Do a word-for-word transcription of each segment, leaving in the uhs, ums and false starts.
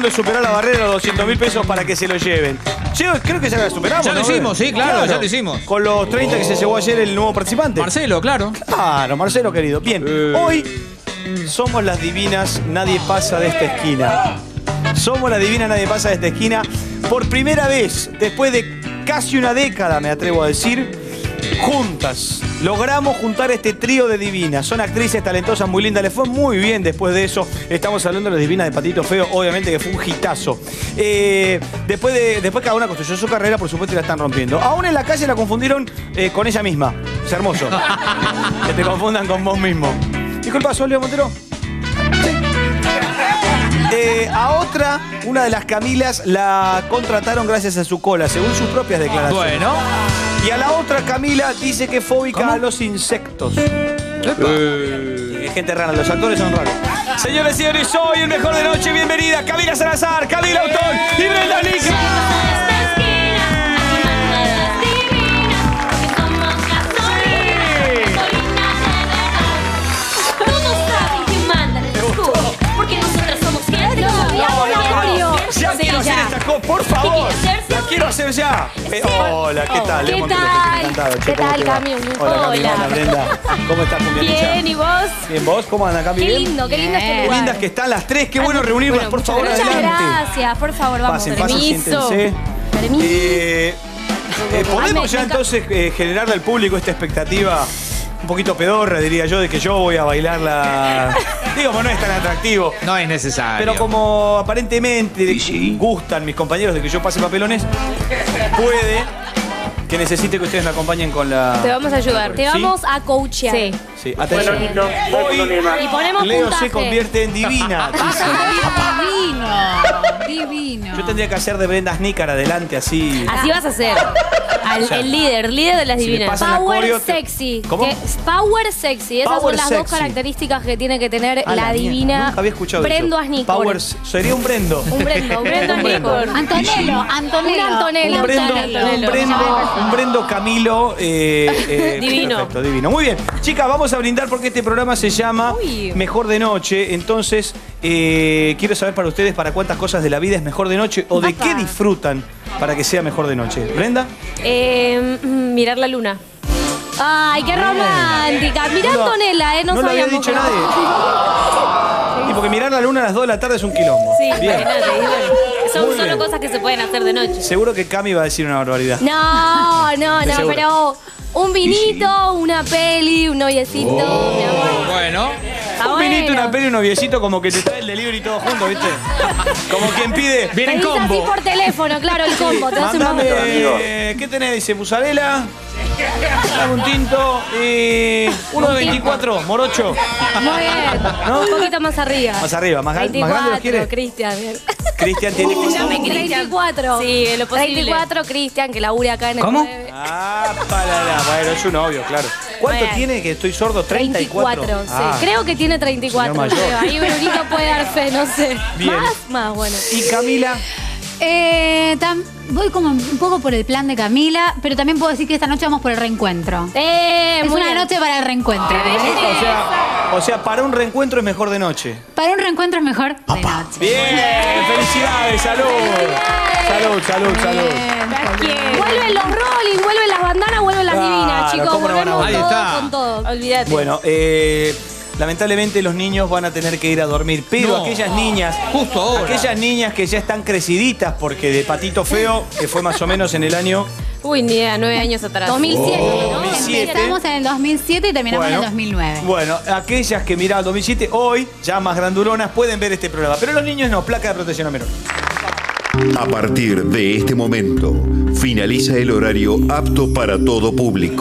logró superar la barrera de los doscientos mil pesos para que se lo lleven. Che, creo que ya la superamos. Ya lo ¿no? hicimos, sí, claro, ya lo hicimos. Con los treinta que se llevó ayer el nuevo participante. Marcelo, claro. Claro, Marcelo, querido. Bien, Eh. hoy somos las divinas, nadie pasa de esta esquina. Somos las divinas, nadie pasa de esta esquina. Por primera vez, después de casi una década, me atrevo a decir, juntas. Logramos juntar este trío de divinas. Son actrices talentosas, muy lindas. Les fue muy bien después de eso. Estamos hablando de las divinas de Patito Feo, obviamente que fue un hitazo. Eh, después, de, después cada una construyó su carrera, por supuesto, y la están rompiendo. Aún en la calle la confundieron eh, con ella misma. Es hermoso. Que te confundan con vos mismo. Disculpa, ¿sos Leo Montero? Sí. Eh, a otra, una de las Camilas, la contrataron gracias a su cola, según sus propias declaraciones. Bueno. Y a la otra Camila dice que es fóbica ¿Cómo? a los insectos. Eh. Es gente rara, los actores son raros. Señores y señores, hoy el mejor de noche, bienvenida Camila Salazar, Camila Autón y Brenda Nica. Ya Sí, quiero ya. hacer esta cosa, por favor. ¿Qué quiere hacer? La quiero hacer ya. Eh, hola, ¿qué tal? ¿Qué Leo Montero, tal? encantado. Che, ¿Qué ¿cómo tal, te va? Cami? Hola, Cami, Hola. hola, Brenda. ¿Cómo estás, Cumbianicha? Bien, ¿y vos? Bien, ¿vos? ¿Cómo andan, Cami? Qué ¿Bien? lindo, qué lindo este Qué lugar. lindas que están las tres. Qué bueno reunirlas, Bueno, por muchas favor, gracias. adelante. Gracias, por favor, vamos. Pasen, pasen, Permiso. siéntense. Permiso. Eh, eh, Ay, ¿Podemos me- ya me entonces eh, generarle al público esta expectativa un poquito pedorra, diría yo, de que yo voy a bailar la... Digo, pues no es tan atractivo. No es necesario. Pero como aparentemente gustan mis compañeros de que yo pase papelones, puede que necesite que ustedes me acompañen con la... Te vamos a ayudar. Te ¿Sí? vamos a coachear. Sí. Sí, atención. Hoy Y ponemos Leo puntaje. se convierte en divina. dice. Divino, divino. Yo tendría que hacer de Brenda Snícar adelante, así. Así vas a ser. Al- O sea, el líder, líder de las si me divinas. pasan la Power coreo, te- sexy. ¿Cómo? Que- power sexy. Esas Power son las sexy. dos características que tiene que tener A la, mierda, divina Nunca había escuchado Brendo eso. Asnicor. Power, sería un Brendo. Un Brendo, un Brendo Un Brendo. Asnicor. Antonello, Antonello. Un Antonello. Un Brendo, Antonello. un Brendo, un Brendo Camilo. eh, eh, Divino. Perfecto, divino. Muy bien. Chicas, vamos a brindar porque este programa se llama Uy. Mejor de Noche. Entonces, eh, quiero saber para ustedes para cuántas cosas de la vida es mejor de noche o de Papá. qué disfrutan para que sea mejor de noche. ¿Brenda? Eh, mm, mirar la luna. Ay, qué romántica. Mirá No lo- Antonella, eh, no, no lo había sabíamos dicho que- nadie. Y porque mirar la luna a las dos de la tarde es un quilombo. Sí, Bien. imagínate, y bueno, son Muy solo bien. cosas que se pueden hacer de noche. Seguro que Cami va a decir una barbaridad. No, no, De no, seguro. pero un vinito, una peli, un noviecito, mi amor. Bueno. Está Un vinito, bueno. una peli, un noviecito, como que te trae el delivery todo junto, ¿viste? Como quien pide. Viene en Pedís así combo. por teléfono, claro, el combo. Te das un Mandame, momento. eh, ¿qué tenés? Dice, musarela. Dame un tinto. Eh, uno de veinticuatro, morocho. Muy bien. ¿No? Un poquito más arriba. Más arriba, más, gal- más grande los quiere. Cristian. Cristian tiene que... veinticuatro. Sí, lo posible. veinticuatro, Cristian, que labura acá en el ¿Cómo? nueve. Ah, para Bueno, es un novio, claro. ¿Cuánto Bueno. tiene que estoy sordo? ¿treinta y cuatro? sí. Ah. Creo que tiene treinta y cuatro. Señor mayor. creo. Ahí Brunito puede dar fe, no sé. Bien. ¿Más? Más, bueno. ¿Y Camila? Eh, tam- voy como un poco por el plan de Camila, pero también puedo decir que esta noche vamos por el reencuentro. Eh, Es muy una bien. noche para el reencuentro. O sea, o sea, para un reencuentro es mejor de noche. Para un reencuentro es mejor de noche. Bien, felicidades, salud. Salud, salud, salud. Vuelven los rolling, vuelven las bandanas, vuelven las Claro, divinas, chicos. ¿cómo no van a Volvemos volver? todo Ahí está. con todo. Olvídate. Bueno, eh, lamentablemente los niños van a tener que ir a dormir, pero No. aquellas niñas, Justo ahora. aquellas niñas que ya están creciditas, porque de Patito Feo, que fue más o menos en el año, Uy, ni idea, nueve años atrás. dos mil siete, ¿no? dos mil siete. Empezamos en el dos mil siete y terminamos Bueno. en el dos mil nueve. Bueno, aquellas que miraban dos mil siete, hoy, ya más grandulonas, pueden ver este programa, pero los niños no, placa de protección a menor. A partir de este momento, finaliza el horario apto para todo público.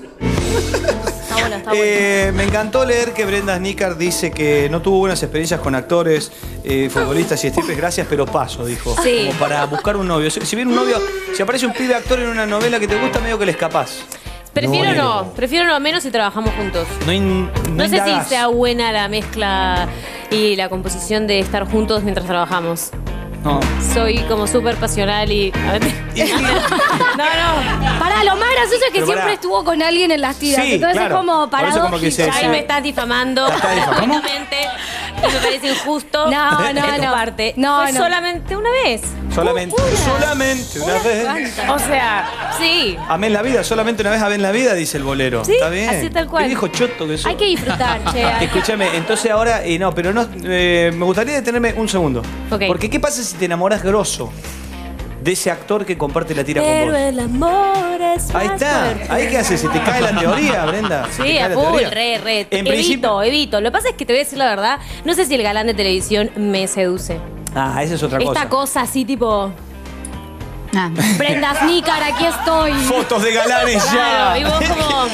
Está bueno, está bueno. Eh, me encantó leer que Brenda Snícar dice que no tuvo buenas experiencias con actores, eh, futbolistas y strippers, gracias, pero paso, dijo. Sí. Como para buscar un novio. Si, si viene un novio, si aparece un pibe actor en una novela que te gusta, medio que le escapás. Prefiero no. no, prefiero no, menos si trabajamos juntos. No, in- no No sé si indagás. sea buena la mezcla y la composición de estar juntos mientras trabajamos. No. Soy como súper pasional y... a ver. No, no. Pará, lo más gracioso es que Pero siempre pará. estuvo con alguien en las tiras. Sí, Entonces claro. es como Por eso como paradójico. que se- Ahí se- me estás difamando. Está difamando. ¿Cómo? completamente. y me parece injusto No, de no, tu no. parte. No, Fue no. solamente una vez. Solamente, Una. solamente una vez. O sea, sí. Amé en la vida, solamente una vez amé en la vida, dice el bolero. Sí, Está bien. así tal cual. Qué viejo choto que sos. Hay que disfrutar, che. hay que- Escúchame, entonces ahora, y no, pero no, eh, me gustaría detenerme un segundo. Ok. Porque ¿qué pasa si te enamoras grosso de ese actor que comparte la tira con Pero vos? el amor es Ahí más está. fuerte. Ahí qué haces, se te cae la teoría, Brenda. Se te Sí, cae a la full, teoría. re, re. En evito, principio. evito. Lo que pasa es que te voy a decir la verdad, no sé si el galán de televisión me seduce. Ah, esa es otra cosa. Esta cosa así tipo, Ah. Brenda Snicker, aquí estoy. Fotos de galanes ya. claro, y vos como,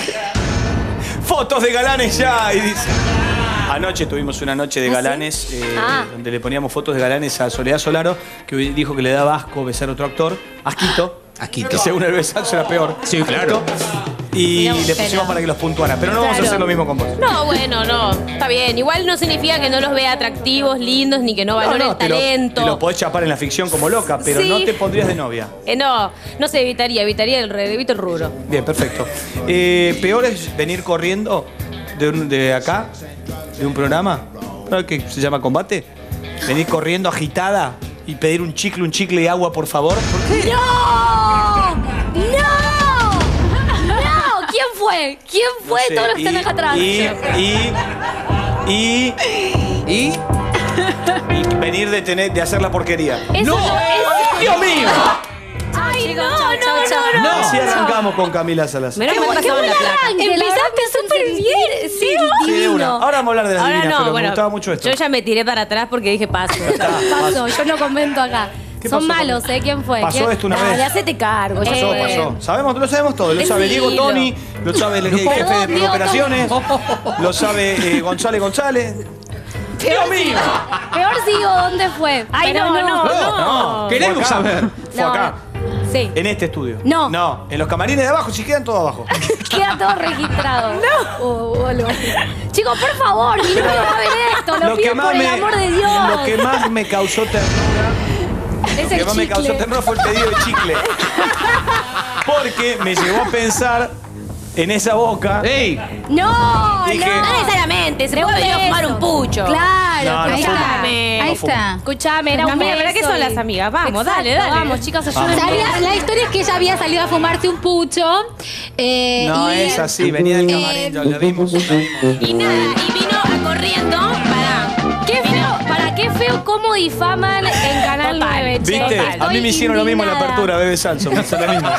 Fotos de galanes ya. Y dice. Anoche tuvimos una noche de galanes eh, Ah. donde le poníamos fotos de galanes a Soledad Solaro, que dijo que le daba asco besar a otro actor, Asquito. Asquito. Que según el besazo era peor. Sí, claro. Y Mirá, le pusimos pero- para que los puntuara. Pero no vamos a Claro. hacer lo mismo con vos. no, bueno, no, está bien. Igual no significa que no los vea atractivos, lindos, ni que no valore el te lo, talento. te lo podés chapar en la ficción como loca, pero Sí. no te pondrías de novia. Eh, no, no se evitaría, evitaría el, re- evito el rubro. Bien, perfecto. Eh, peor es venir corriendo de, un- de acá, de un programa, ¿no? Que se llama Combate. Venir corriendo agitada y pedir un chicle, un chicle y agua, por favor. ¿Por qué? ¡No! ¡No! ¡No! ¿Quién fue? ¿Quién fue No sé, todos los que están y- acá atrás? Y, y, y, ¿Y? y venir de, tener, de hacer la porquería. Eso no es. ¡Dios mío! ¡Ay, no, chau, no, chau, no, chau. no! Así arrancamos con Camila Salazar. Menos mal ¡Qué pasamos buen la placa. arranque! La verdad Empezaste que súper súper bien. bien. Sí, Sí, de una. divino. Ahora vamos a hablar de las Ahora divinas, no, pero bueno, me gustaba mucho esto. yo ya me tiré para atrás porque dije paso. Paso, yo no comento acá. ¿Qué Son pasó, malos, Camila? ¿eh? ¿Quién fue? Pasó ¿Quién? esto una Dale, vez. hacete cargo. ya Pasó, fue. pasó. Sabemos, lo sabemos todo. Lo sabe Diego Decilo. Toni, lo sabe el jefe Perdón, de Diego operaciones, lo sabe eh, González González. ¡Dios mío! Peor sigo, ¿dónde fue? Ay, Pero no, no, no. No, Queremos fue acá. saber. Fue No, acá, Sí. en este estudio. No. No, en los camarines de abajo, si quedan todos abajo. Queda todo registrado. No. Oh, boludo. Chicos, por favor, mi novio va a ver esto. Lo, pido por el amor de Dios. Lo que más me causó ternura, es lo que el más me causó chicle. ternura fue el pedido de chicle. Porque me llevó a pensar en esa boca. ¡Ey! No, Dije- no. No necesariamente, se De puede un venir a fumar beso. un pucho. Claro, No, no Ahí fumo. está. Escúchame. Ahí No fumo. está. Escuchame, era No, un mira, beso. ¿para qué son y- las amigas? Vamos, dale, Exacto, dale. Vamos, chicas, Vamos. ayúdenme. Sabía- la historia es que ella había salido a fumarse un pucho. eh, No, y, es así, venía del camarín, ya lo vimos. lo vimos. Y nada, y vino a corriendo para. Qué feo, para qué feo cómo difaman en Canal Total. nueve, che. ¿Viste? A mí me hicieron lo mismo en la indignada. apertura, Bebe Salso. Me hizo lo mismo.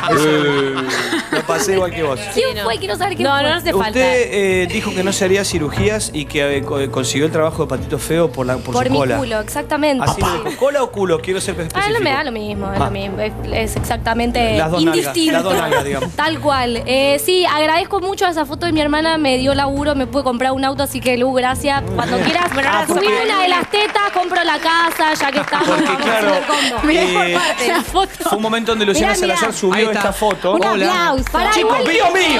Lo pasé igual que vos. ¿Quién no. fue? Quiero saber quién No, fue. no, no hace falta. Usted eh, dijo que no se haría cirugías y que eh, co- consiguió el trabajo de Patito Feo por, la, por, Por su mi cola. culo, exactamente. Así lo dijo. ¿Cola o culo? Quiero ser específico. Ah, no me da lo mismo, es Ah. lo mismo. Es, es exactamente Las dos nalgas, indistinto. las dos nalgas, digamos. Tal cual. Eh, sí, agradezco mucho esa foto de mi hermana, me dio laburo, me pude comprar un auto, así que Lu, gracias. Cuando quieras, bueno, Ah, ahora porque- subime una de las tetas, compro la casa, ya que estamos. Porque vamos a claro, hacer el combo. Mirá eh, por parte la foto. fue un momento donde Luciana Mirá, mirá. Salazar subió Ahí está. esta foto. Un Hola. aplauso. Pará, Chicos, igual- mío mío.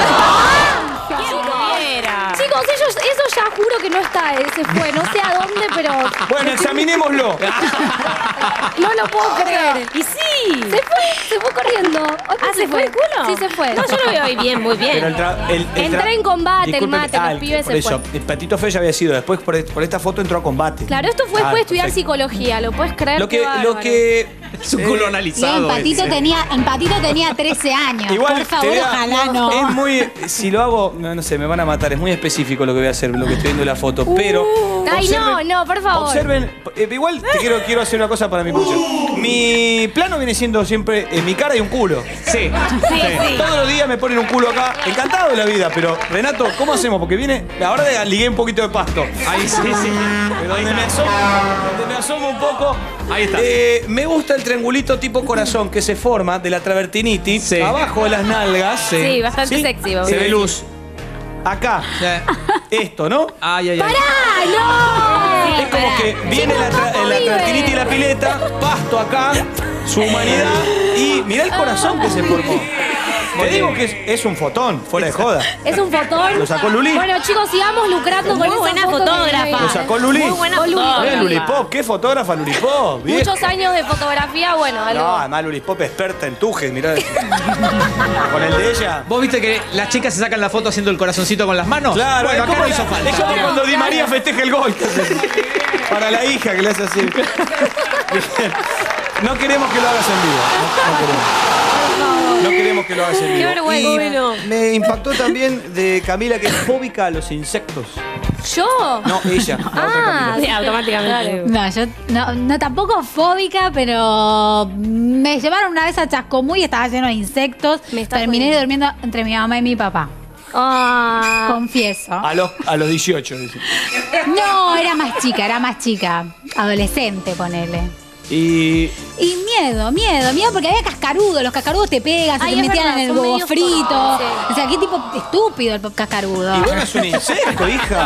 Era. Chicos, ellos, eso ya juro que no está, eh, se fue. No sé a dónde, pero Bueno, examinémoslo. no lo puedo creer. Y sí. Se fue, se fue corriendo. Ah, ¿se fue el culo? Sí, se fue. No, yo lo veo ahí bien, muy bien. Pero el tra- el- el Entré tra- en combate, el Discúlpeme, mate, los el- pibes por se eso, el Patito Feo ya había sido. Después, por, por esta foto, entró a combate. Claro, esto fue Ah, después de estudiar perfecto. psicología, ¿lo puedes creer? Lo Qué que, lo bárbaro. que Es un eh, culo Y el analizado. patito ese. tenía, el patito tenía trece años. Igual, Por te favor, voy a- ojalá no. Es muy. Si lo hago, no, no sé, me van a matar. Es muy específico lo que voy a hacer, lo que estoy viendo en la foto. Pero. Ay, no, observen- no, por favor. Observen. eh, igual te quiero, quiero hacer una cosa para mi pucho. Mi plano viene siendo siempre en mi cara y un culo. Sí. Sí, sí. Todos los días me ponen un culo acá. Encantado de la vida, pero Renato, ¿cómo hacemos? Porque viene. Ahora de- ligué un poquito de pasto. Ahí sí, sí. Pero donde me asomo, donde me asomo un poco. Ahí está. Eh, me gusta el triangulito tipo corazón que se forma de la travertinitis Sí. abajo de las nalgas. Sí, bastante sexy, vamos. Se ve luz. Acá, Sí. esto, ¿no? Ay, ay, ay. ¡Ah, no! Es como que viene la, tra- ¿cómo la vive? travertinitis y la pileta, pasto acá, su humanidad y mirá el corazón que se formó. Te digo que es, es un fotón, fuera de joda. Es un fotón. ¿Lo sacó Luli? Bueno, chicos, sigamos lucrando Muy con buena esa foto fotógrafa. que- ¿Lo sacó Luli? Muy buena Con Luli. fotógrafa. Eh, Lulipop, ¿qué fotógrafa Lulipop? Vieja. Muchos años de fotografía, bueno, algo. No, además Lulipop experta en tujes, mirá. Con el de ella. ¿Vos viste que las chicas se sacan la foto haciendo el corazoncito con las manos? Claro, bueno, es acá como, no hizo la- falta. es como cuando Di María festeja el gol. que hace. Para la hija que le hace así. Bien. No queremos que lo hagas en vivo. No, no queremos. No queremos que lo hagas en vivo. Qué vergüenza. Y Bueno. me impactó también de Camila que es fóbica a los insectos. ¿Yo? No, ella. La otra Ah, Camila. Sí, automáticamente. No, yo no, no tampoco fóbica, pero me llevaron una vez a Chascomús y estaba lleno de insectos. Me está Terminé jodiendo. durmiendo entre mi mamá y mi papá. Ah. Confieso. A los, a los dieciocho, dice. No, era más chica, era más chica. Adolescente, ponele. Y Y miedo, miedo, miedo porque había cascarudos. Los cascarudos te pegan, se Ay, te es metían verdad, en el son huevo medios frito. tontos, sí. O sea, qué tipo estúpido el cascarudo. Y bueno, es un insecto, hija.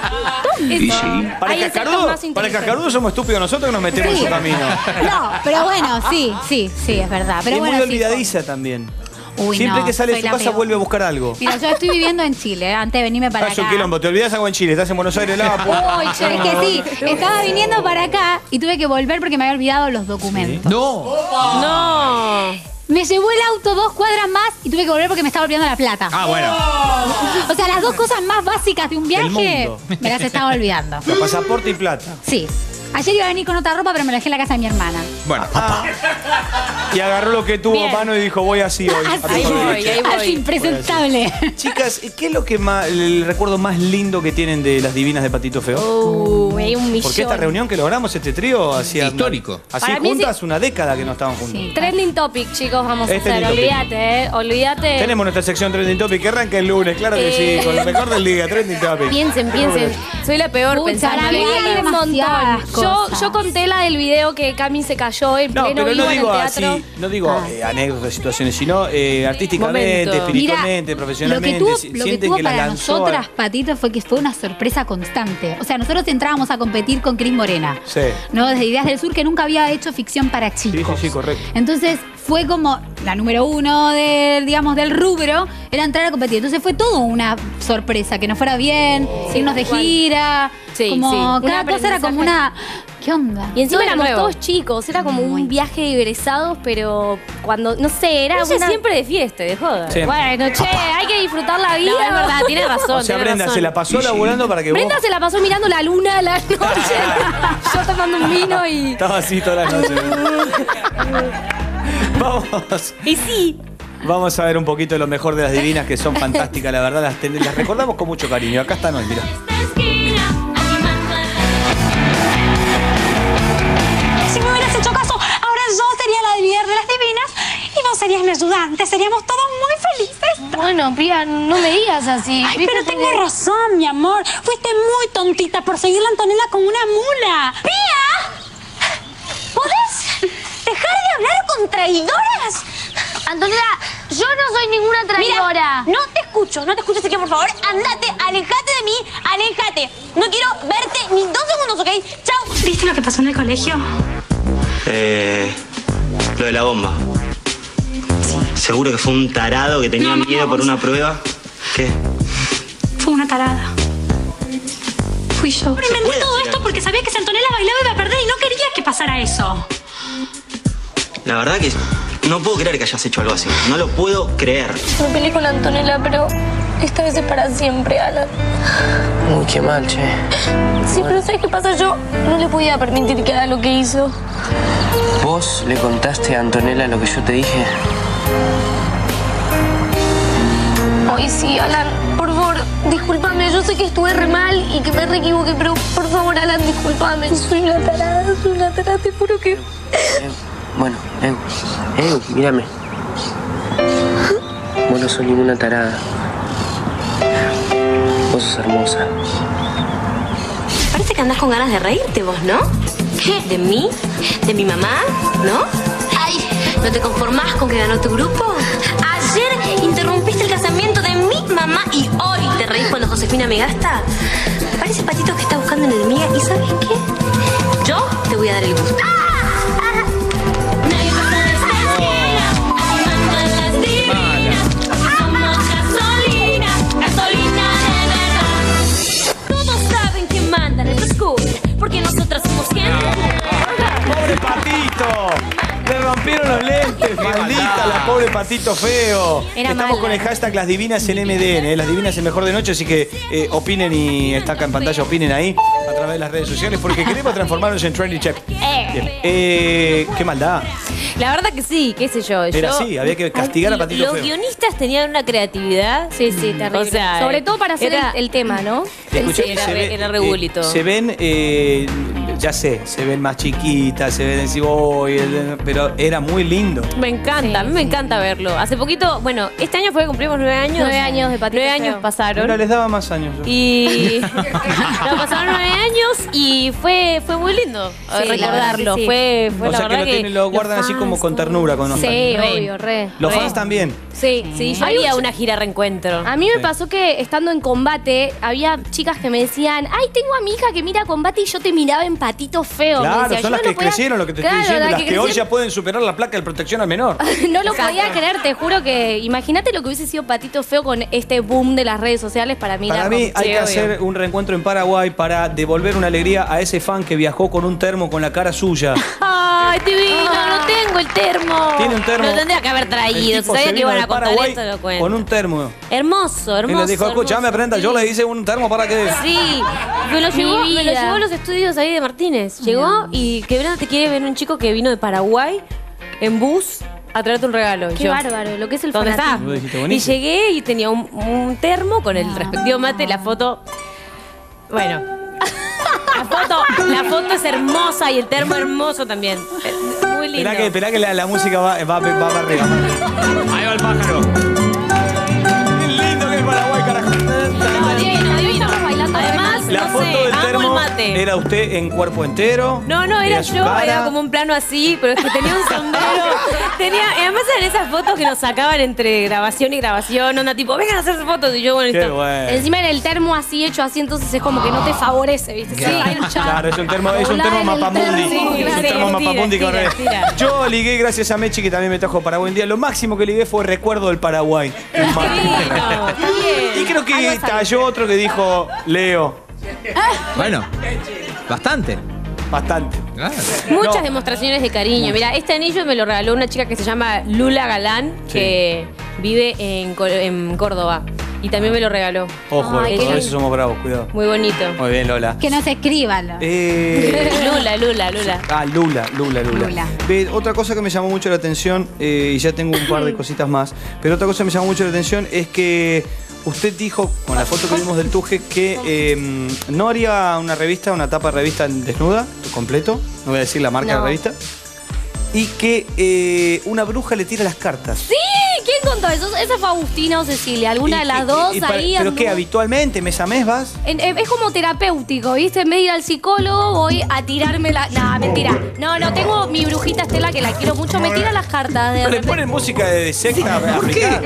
Y Para sí. el Hay insectos cascarudo, más para el inteligentes. cascarudo somos estúpidos nosotros que nos metemos en Sí. su camino. No, pero bueno, sí, sí, sí, es verdad. Pero es bueno, muy sí, olvidadiza también. Uy, Siempre no, que sale de soy su la casa peor. vuelve a buscar algo. Mira, yo estoy viviendo en Chile, ¿eh? Antes de venirme para Ah, es un acá. quilombo. Te olvidas algo en Chile. Estás en Buenos Aires, la Uy, che, Es que sí, estaba viniendo para acá y tuve que volver porque me había olvidado los documentos. No. No. Me llevó el auto dos cuadras más y tuve que volver porque me estaba olvidando la plata. Ah, bueno. O sea, las dos cosas más básicas de un viaje mundo. me las estaba olvidando. La pasaporte y plata. Sí. Ayer iba a venir con otra ropa, pero me la dejé en la casa de mi hermana. Bueno. Y agarró lo que tuvo Bien. a mano y dijo, voy así hoy. Ahí voy, ahí voy. Así, impresentable. Chicas, ¿qué es lo que más, el recuerdo más lindo que tienen de las divinas de Patito Feo? Uh, hay un millón. Porque esta reunión que logramos, este trío, hacía... Histórico. Así Para mí juntas, una década que no estaban juntos. Sí. Trending topic, chicos, vamos a Es hacer. trending topic. Olvídate, eh. Olvídate. Tenemos nuestra sección Trending Topic que arranca el lunes, claro que Eh. sí, con lo mejor del día, Trending Topic. Piensen, piensen. Soy la peor Pucha, pensando. para mí Hay hay un demasiadas montón. Yo, cosas. yo conté la del video que Cami se cayó en No, pleno pero vivo no en el digo teatro. así, no digo eh, anécdotas, situaciones, sino eh, artísticamente, Momento. espiritualmente, Mira, profesionalmente. Lo que tuvo, si- lo que sienten tuvo que las para lanzó a- nosotras, Patito, fue que fue una sorpresa constante. O sea, nosotros entrábamos a competir con Cris Morena. Sí. ¿No? Desde Ideas del Sur, que nunca había hecho ficción para chicos. sí, sí, correcto. Entonces, fue como la número uno del, digamos, del rubro, era entrar a competir. Entonces fue todo una sorpresa, que nos fuera bien, irnos de igual. gira. Sí, como sí. Un cada cosa era como una. ¿Qué onda? Y encima Todo éramos nuevo. todos chicos, era como un viaje de egresados, pero cuando, no sé, era Ella una... siempre de fiesta, de joda. Sí. Bueno, che, hay que disfrutar la vida. No, es verdad, tiene razón. O sea, tiene Brenda razón. se la pasó laburando para que Brenda vos... se la pasó mirando la luna a la noche. Yo tomando un vino y... Estaba así toda la noche. Vamos. Y sí. Vamos a ver un poquito de lo mejor de las divinas, que son fantásticas, la verdad, las, ten- las recordamos con mucho cariño. Acá están hoy, mira. Si me hubieras hecho caso, ahora yo sería la líder de las divinas y vos serías mi ayudante. Seríamos todos muy felices. Bueno, Pía, no me digas así. Ay, pero tengo razón, mi amor. Fuiste muy tontita por seguir a Antonella como una mula. ¡Pía! ¿Podés dejar de hablar con traidoras? Antonella, yo no soy ninguna traidora. Mira, no te escucho, no te escucho, así que por favor, andate, alejate de mí, alejate. No quiero verte ni dos segundos, ¿ok? Chao. ¿Viste lo que pasó en el colegio? Eh, lo de la bomba. Seguro que fue un tarado que tenía No, no, miedo no, por vamos una prueba. ¿Qué? Fue una tarada. Fui yo. Pero inventé puede todo hacer esto algo. porque sabía que si Antonella bailaba iba a perder y no quería que pasara eso. La verdad que no puedo creer que hayas hecho algo así. No lo puedo creer. Me peleé con Antonella, pero esta vez es para siempre, Alan. Uy, qué mal, che. Sí, pero ¿sabes qué pasa? Yo no le podía permitir que haga lo que hizo. ¿Vos le contaste a Antonella lo que yo te dije? Ay, sí, Alan, por favor, discúlpame. Yo sé que estuve re mal y que me re equivoqué, pero por favor, Alan, discúlpame. Soy una tarada, soy una tarada, te juro que... Eh, bueno, Eu, Eu, mírame. Vos no sos ninguna tarada. Vos sos hermosa. Parece que andás con ganas de reírte vos, ¿no? ¿Qué? ¿De mí? ¿De mi mamá? ¿No? Ay, ¿no te conformás con que ganó tu grupo? Ayer interrumpiste el casamiento de mi mamá y hoy te reís cuando Josefina me gasta. Me parece, Patito, que está buscando en el miga. ¿Y sabes qué? Yo te voy a dar el gusto. Le rompieron los lentes, maldita la pobre Patito Feo. Era Estamos mala. con el hashtag Las Divinas en M D N, ¿eh? Las Divinas en Mejor de Noche, así que eh, opinen y está acá en pantalla, opinen ahí a través de las redes sociales porque queremos transformarnos en Trendy Check. Bien. Eh, qué maldad. La verdad que sí, qué sé yo. Era yo- así, había que castigar a Patito Los Feo. guionistas tenían una creatividad. Sí, sí, terrible. O sea, Sobre todo para hacer era- el, el tema, ¿no? Escuché Sí, que era se re- ve- era re eh, bully todo. Se ven, eh, ya sé, se ven más chiquitas, se ven así, oh, y el- pero era muy lindo. Me encanta, a mí me encanta verlo. Hace poquito, bueno, este año fue que cumplimos nueve años. Nueve años de Patito Nueve años Feo. pasaron. Ahora les daba más años. yo. Y no, pasaron nueve años y fue, fue muy lindo Sí, la recordarlo. verdad que sí. Fue, fue O la sea que verdad lo, tienen- lo los guardan así fans, como con ternura, con nostalgia. Sí, Re. obvio, re. Los re. fans también. Sí, sí. Yo Había había una gira reencuentro. A mí me Sí. pasó que estando en combate, había chicas que me decían, ay, tengo a mi hija que mira combate y yo te miraba en Patito Feo. Me Claro, decía, son yo las no que lo podía- crecieron, lo que te Claro, estoy diciendo, las que, hoy crecieron. ya pueden superar la placa de protección al menor. No lo podía creer, te juro que imagínate lo que hubiese sido Patito Feo con este boom de las redes sociales para mí. Para la mí rompe. hay Sí, que obvio. hacer un reencuentro en Paraguay para devolver una alegría a ese fan que viajó con un termo con la cara suya. Ay, divino, no tengo el termo. Tiene un termo. Lo tendría que haber El traído. tipo Sabía se que vino iban de a contar Paraguay esto, lo cuento. con un termo. Hermoso, Y hermoso. le dijo, escuchame, hermoso. prenda, yo le hice un termo para que... Sí, me lo, llevó, Mi me lo vida. llevó a los estudios ahí de Martínez. Llegó y que Brenda te quiere ver un chico que vino de Paraguay en bus a traerte un regalo. Y Qué yo, bárbaro, lo que es el ¿dónde está? fanatismo. Lo dijiste Y buenísimo. llegué y tenía un, un termo con el respectivo mate, la foto. Bueno. La foto, la foto es hermosa y el termo hermoso también. Eh, Muy lindo. Esperá que, esperá que la, la música va, va, va para arriba. Ahí va el pájaro. Qué lindo que es Paraguay, carajo. No, divino, divino. Además, La no foto sé, del amo el termo mate. era usted en cuerpo entero. No, no, era su yo, cara. era como un plano así, pero es que tenía un sombrero. tenía, y además eran esas fotos que nos sacaban entre grabación y grabación, onda tipo, vengan a hacerse fotos. Y yo, bueno, Qué listo. bueno. Encima en el termo así hecho así, entonces es como que no te favorece, ¿viste? Sí. Ay, ya. Claro, es un termo, es un Doblar termo en el mapamundi. termo, Es un claro. termo Tira, mapamundi tira, correcto. tira. Yo ligué gracias a Mechi que también me trajo Paraguay un día. Lo máximo que ligué fue recuerdo del Paraguay. Un mate. Divino, está bien. Y creo que estalló otro que dijo Leo. Bueno, bastante. Bastante. Claro. Muchas No. demostraciones de cariño. Mira, este anillo me lo regaló una chica que se llama Lula Galán, Sí. que vive en, Cor- en Córdoba. Y también me lo regaló. Ojo, Ay, a qué veces lindo. somos bravos, cuidado. Muy bonito. Muy bien, Lola. Que no se escriban. Eh, Lula, Lula, Lula. Ah, Lula, Lula, Lula. Lula. Ve, otra cosa que me llamó mucho la atención, eh, y ya tengo un par de cositas más, pero otra cosa que me llamó mucho la atención es que usted dijo, con la foto que vimos del Tuje, que eh, no haría una revista, una tapa de revista en desnuda, completo, no voy a decir la marca No. de revista, y que eh, una bruja le tira las cartas. Sí, ¿quién contó eso? Esa fue Agustina o Cecilia, alguna Y de las que- dos y para- ahí. ¿Pero anduvo- qué, habitualmente, mes a mes vas? En- en- es como terapéutico, ¿viste? En vez de ir al psicólogo, voy a tirarme la. No, mentira. No, no, tengo mi brujita Estela que la quiero mucho. Me tira las cartas de ¿No le repente. ponen música de secta africana?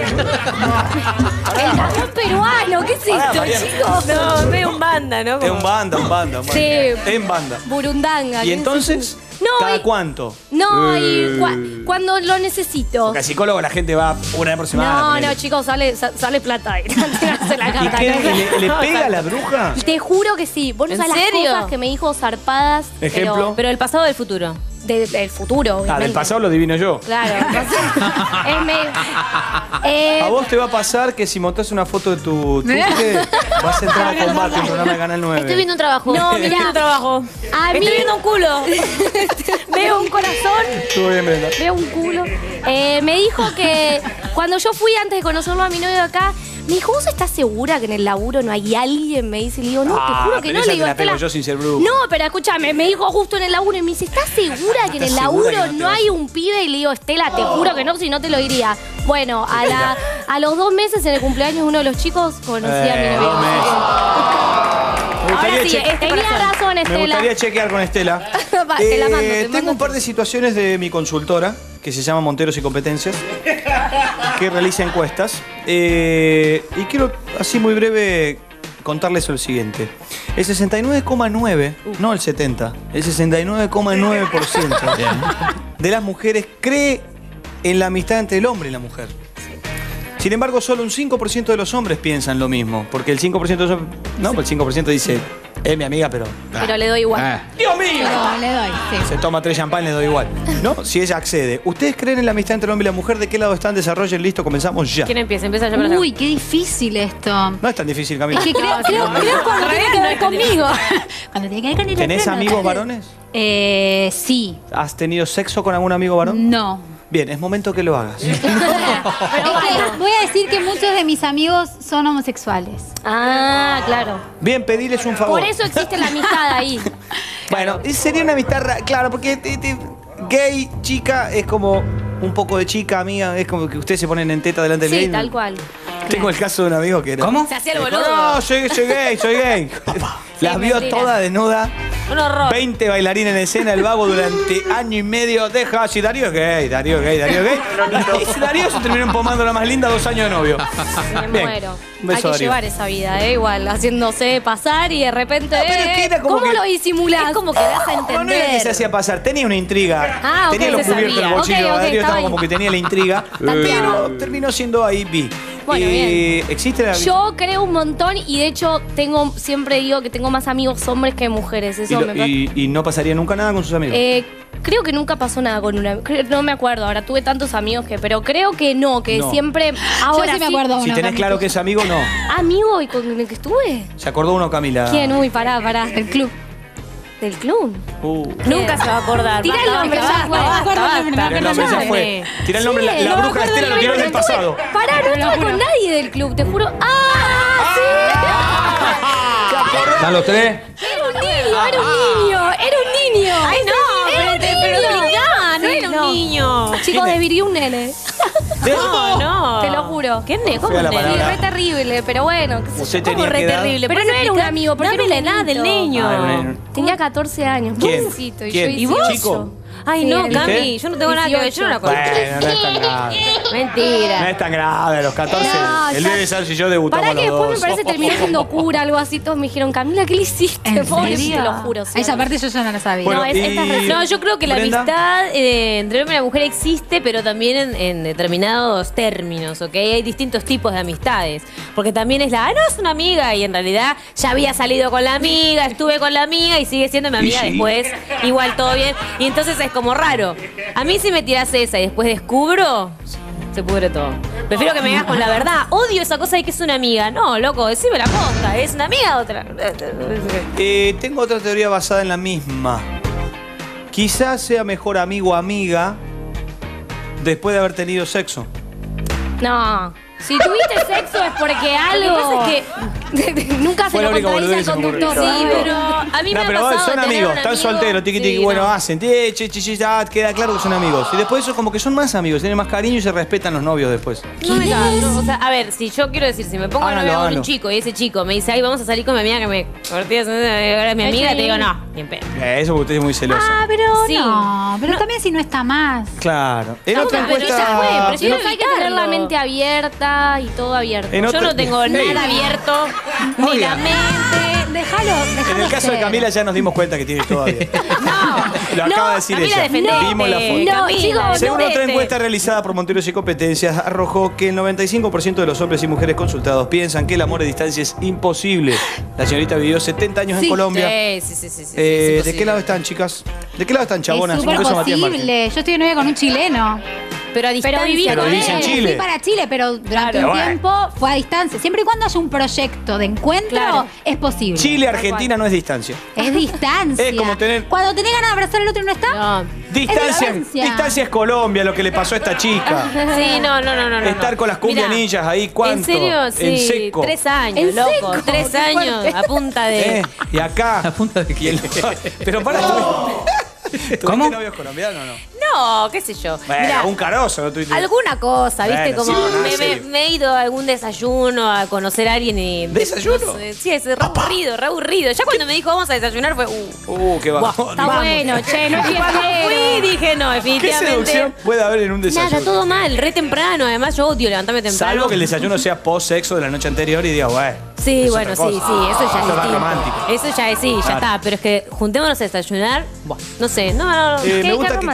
El dragón peruano, ¿qué es Pará, esto, Mariana. chicos? No, medio un banda, ¿no? Es un banda, un banda, un banda. Sí. En banda. Burundanga. ¿Y ¿qué entonces? es? No, ¿Cada y- cuánto? No, Eh. y cua- cuando lo necesito. Porque al psicólogo la gente va una vez por semana. No, ponele. no, chicos, sale, sa- sale plata ahí. Tirarse la ¿Y carta. qué? ¿no? ¿Le, le pega a la bruja? Te juro que sí. Vos no ¿En sabés las serio? cosas que me dijo zarpadas. Ejemplo. Pero Pero el pasado del futuro. de- del futuro, Ah, obviamente. del pasado lo adivino yo. Claro. entonces, es me- eh, A vos te va a pasar que si montás una foto de tu tuje, vas a entrar a combate en programa de Canal nueve. Estoy viendo un trabajo. No, Estoy mirá. viendo un trabajo. A mí- Estoy viendo un culo. veo un corazón, Estuvo bien, Brenda. veo un culo. Eh, me dijo que cuando yo fui antes de conocerlo a mi novio acá, me dijo, ¿vos estás segura que en el laburo no hay alguien? Me dice, y le digo, no, Ah, te juro que pero no. esa Le te digo, la pego Estela, yo sin ser bruja. no, pero escúchame, me dijo justo en el laburo y me dice, ¿estás segura que en el ¿Estás segura laburo que no te no vas? hay un pibe? Y le digo, Estela, te juro que no, si no te lo diría. Bueno, a, la, a los dos meses en el cumpleaños de uno de los chicos conocí a mi Eh, novio. dos meses. Me Ahora gustaría, sí, che- este Tenía corazón. razón, me Estela. gustaría chequear con Estela. Va, te la mando, te Eh, mando. tengo un par de situaciones de mi consultora, que se llama Monteros y Competencias, que realiza encuestas. Eh, y quiero, así muy breve, contarles lo siguiente. El sesenta y nueve coma nueve, no el setenta, el sesenta y nueve coma nueve por ciento de las mujeres cree en la amistad entre el hombre y la mujer. Sin embargo, solo un cinco por ciento de los hombres piensan lo mismo, porque el cinco por ciento de los hombres, no, pues el cinco por ciento dice, Es mi amiga, pero... Pero le doy igual. Ah. ¡Dios mío! Pero le doy, sí. Se toma tres champán, le doy igual. ¿No? Si ella accede. ¿Ustedes creen en la amistad entre el hombre y la mujer? ¿De qué lado están? Desarrollen, listo, comenzamos ya. ¿Quién empieza? Empieza yo para allá. Uy, qué difícil esto. No es tan difícil, Camila. Es que creo, creo, creo cuando tiene que ver conmigo. Cuando tiene que ver con el ¿Tenés otro, no. amigos varones? Eh, sí. ¿Has tenido sexo con algún amigo varón? No. Bien, es momento que lo hagas. Es que voy a decir que muchos de mis amigos son homosexuales. Ah, claro. Bien, pedirles un favor. Por eso existe la amistad ahí. Bueno, y sería una amistad ra- claro, porque te- te- gay, chica, es como un poco de chica, amiga, es como que ustedes se ponen en teta delante del Sí, gay. tal cual. Tengo el caso de un amigo que era. ¿Cómo? Se hacía el Dijo, boludo. no, soy, soy gay, soy gay. Las vio mentira. todas desnudas. Un horror. veinte bailarines en escena, el vago durante año y medio. Deja así, Darío es gay, Darío es gay, Darío es gay. Y Darío se terminó empomando la más linda, dos años de novio. Me Bien. muero. Un beso, Hay que Darío. llevar esa vida, ¿eh? Igual, haciéndose pasar y de repente. No, pero es que eh, era como ¿Cómo que- lo disimulás? Es como que das a No, no era que entender. se hacía pasar, tenía una intriga. Ah, ok, tenía los se cubiertos sabía. el bolsillo. Ok, ok, Darío estaba estaba ahí. como que tenía la intriga. Pero terminó siendo ahí bi. Bueno, Eh, ¿Existe la Yo creo un montón y de hecho tengo siempre digo que tengo más amigos hombres que mujeres. y, Eso lo- me pasa. y- y no pasaría nunca nada con sus amigos? Eh, creo que nunca pasó nada con una. cre- No me acuerdo, ahora tuve tantos amigos que. Pero creo que no, que No. siempre. Ahora sí me acuerdo. si uno, tenés Camila. claro que es amigo, no. ¿Amigo y con el que estuve? ¿Se acordó uno, Camila? ¿Quién? Uy, pará, pará. Del club. ¿Del club? Uh. Nunca se va a acordar. Tira el Basta, nombre, basta, ya fue. basta, No me acuerdo el basta. nombre, no Tira el me nombre, acuerdo ya el fue. nombre. Tira el nombre, la, Sí, la no me bruja acuerdo Estela el lo tiró en el nombre, pasado. Pará, no estuve con nadie del club, te juro. ¡Ah! ¿Están los tres? ¡Sí! Era un niño, era un niño, era un niño. Ay, no, Era pero un te- pero niño. explicá, no era un No. niño. Chicos, desvirí un nene. No, no. Te lo juro. ¿Qué ne? ¿Cómo Fea la ne? Sí, palabra. re terrible, pero bueno. qué sé yo. Usted ¿Cómo tenía re que edad. terrible? Pero ¿Puedes no era un explicar? amigo, porque Dame era la un edad del nenito. niño. Ah, bueno. Tenía catorce años, ¿Quién? pobrecito, y ¿Quién? yo ¿Y dieciocho. chico? Ay, Sí, no, era Cami, ¿Usted? yo no tengo nada que ver. Yo no la conozco. Bueno, no es tan grave. No Mentira. es tan grave, a los catorce. No, el ya- bebé Salsi y yo debutamos Pará que los después me dos. parece terminó siendo cura, algo así. Todos me dijeron, Camila, ¿qué le hiciste? ¿En Pobre, serio? te lo juro. sí. Esa parte yo ya no la sabía. Bueno, No, es- esta es y- re- No, yo creo que la Brenda. amistad eh, entre el hombre y la mujer existe, pero también en, en determinados términos, ¿ok? Hay distintos tipos de amistades. Porque también es la, ah, no, es una amiga, y en realidad ya había salido con la amiga, estuve con la amiga y sigue siendo mi amiga sí. después. Igual todo bien. Y entonces es como raro. A mí si me tiras esa y después descubro, se pudre todo. Prefiero que me digas con la verdad. Odio esa cosa de que es una amiga. No, loco, decime la posta. ¿Es una amiga o otra? Eh, tengo otra teoría basada en la misma. Quizás sea mejor amigo o amiga después de haber tenido sexo. No. Si tuviste sexo es porque algo. Lo que pasa es que nunca se Fue lo la única contradice boludez al que se me conductor. ocurrió. Sí, pero a mí No, me ha pero pasado son de tener amigos, un están amigo- solteros, tiqui, tiqui, Sí, bueno, no. hacen, che, che, che, che, ya queda claro que son amigos. Y después eso es como que son más amigos, tienen más cariño y se respetan los novios después. No me cago, no, o sea, a ver, si yo quiero decir, si me pongo de Hágalo, novia con hágalo. un chico y ese chico me dice, ay, vamos a salir con mi amiga que me corté, ahora es mi amiga, te digo, no, ni en pedo. Eh, eso porque usted es muy celoso. Ah, pero Sí. no. Pero también si no está más. Claro. En No, otra pero encuesta. ya fue, pero si en no otra- Hay que tener la mente abierta y todo abierto. En Yo otra- no tengo Ey. nada abierto, ni Oiga. la mente. Déjalo, déjalo. En el caso de ser. Camila ya nos dimos cuenta que tiene todo abierto. Lo acaba de decir Camila, ella. defendete. Vimos la foto. No, Camila, chicos, Según otra defendete. encuesta realizada por Monteros y Competencias, arrojó que el noventa y cinco por ciento de los hombres y mujeres consultados piensan que el amor a distancia es imposible. La señorita vivió setenta años en Sí. Colombia. Sí, sí, sí, sí, sí, Eh, sí, ¿De sí, qué lado están, chicas? ¿De qué lado están, chabonas? Es súper Incluso Matías Martín. posible. Yo estoy de novia con un chileno. Pero a distancia. viví Pero con vivís en él. Chile. Fui para Chile, pero durante Claro. un tiempo fue a distancia. Siempre y cuando haya un proyecto de encuentro, Claro. es posible. Chile, Argentina no es distancia. Es distancia. Es como tener- Cuando tenés ganas de abrazar al otro y no está. No. Distancia, distancia. distancia es Colombia, lo que le pasó a esta chica. Sí, no, no, no, no. no. Estar con las cumbia Mirá, ninjas ahí, ¿cuánto? En serio, sí. En seco. Tres años, En loco. seco, Tres qué años fuerte. a punta de. ¿Eh? Y acá. ¿A punta de y el- qué? Pero para, ¿tuviste ¿Cómo? novios colombianos o no? No, qué sé yo. Bueno, Mirá, un carozo, ¿no tuviste? alguna cosa, ¿viste? Bueno, Como sí, no, me, sí. me- me he ido a algún desayuno a conocer a alguien y. ¿Desayuno? no sé, sí, es re aburrido, re aburrido. Ya cuando me dijo vamos a desayunar fue. Uh, Uh, qué buah, bajón. Está bueno, che, no es Y cuando fiestero. fui dije, no, ¿Qué definitivamente. seducción puede haber en un desayuno? Nada, todo mal, re temprano. Además, yo odio levantarme temprano. Salvo que el desayuno sea post-sexo de la noche anterior y digas, bueno. Sí, es bueno, otra sí, cosa. sí, eso ya es Eso es más distinto. romántico. Eso ya es, sí, ya Claro. está. Pero es que juntémonos a desayunar, buah, no sé, no, no, no. Eh, ¿qué- me gusta qué que Cami romántico? se puso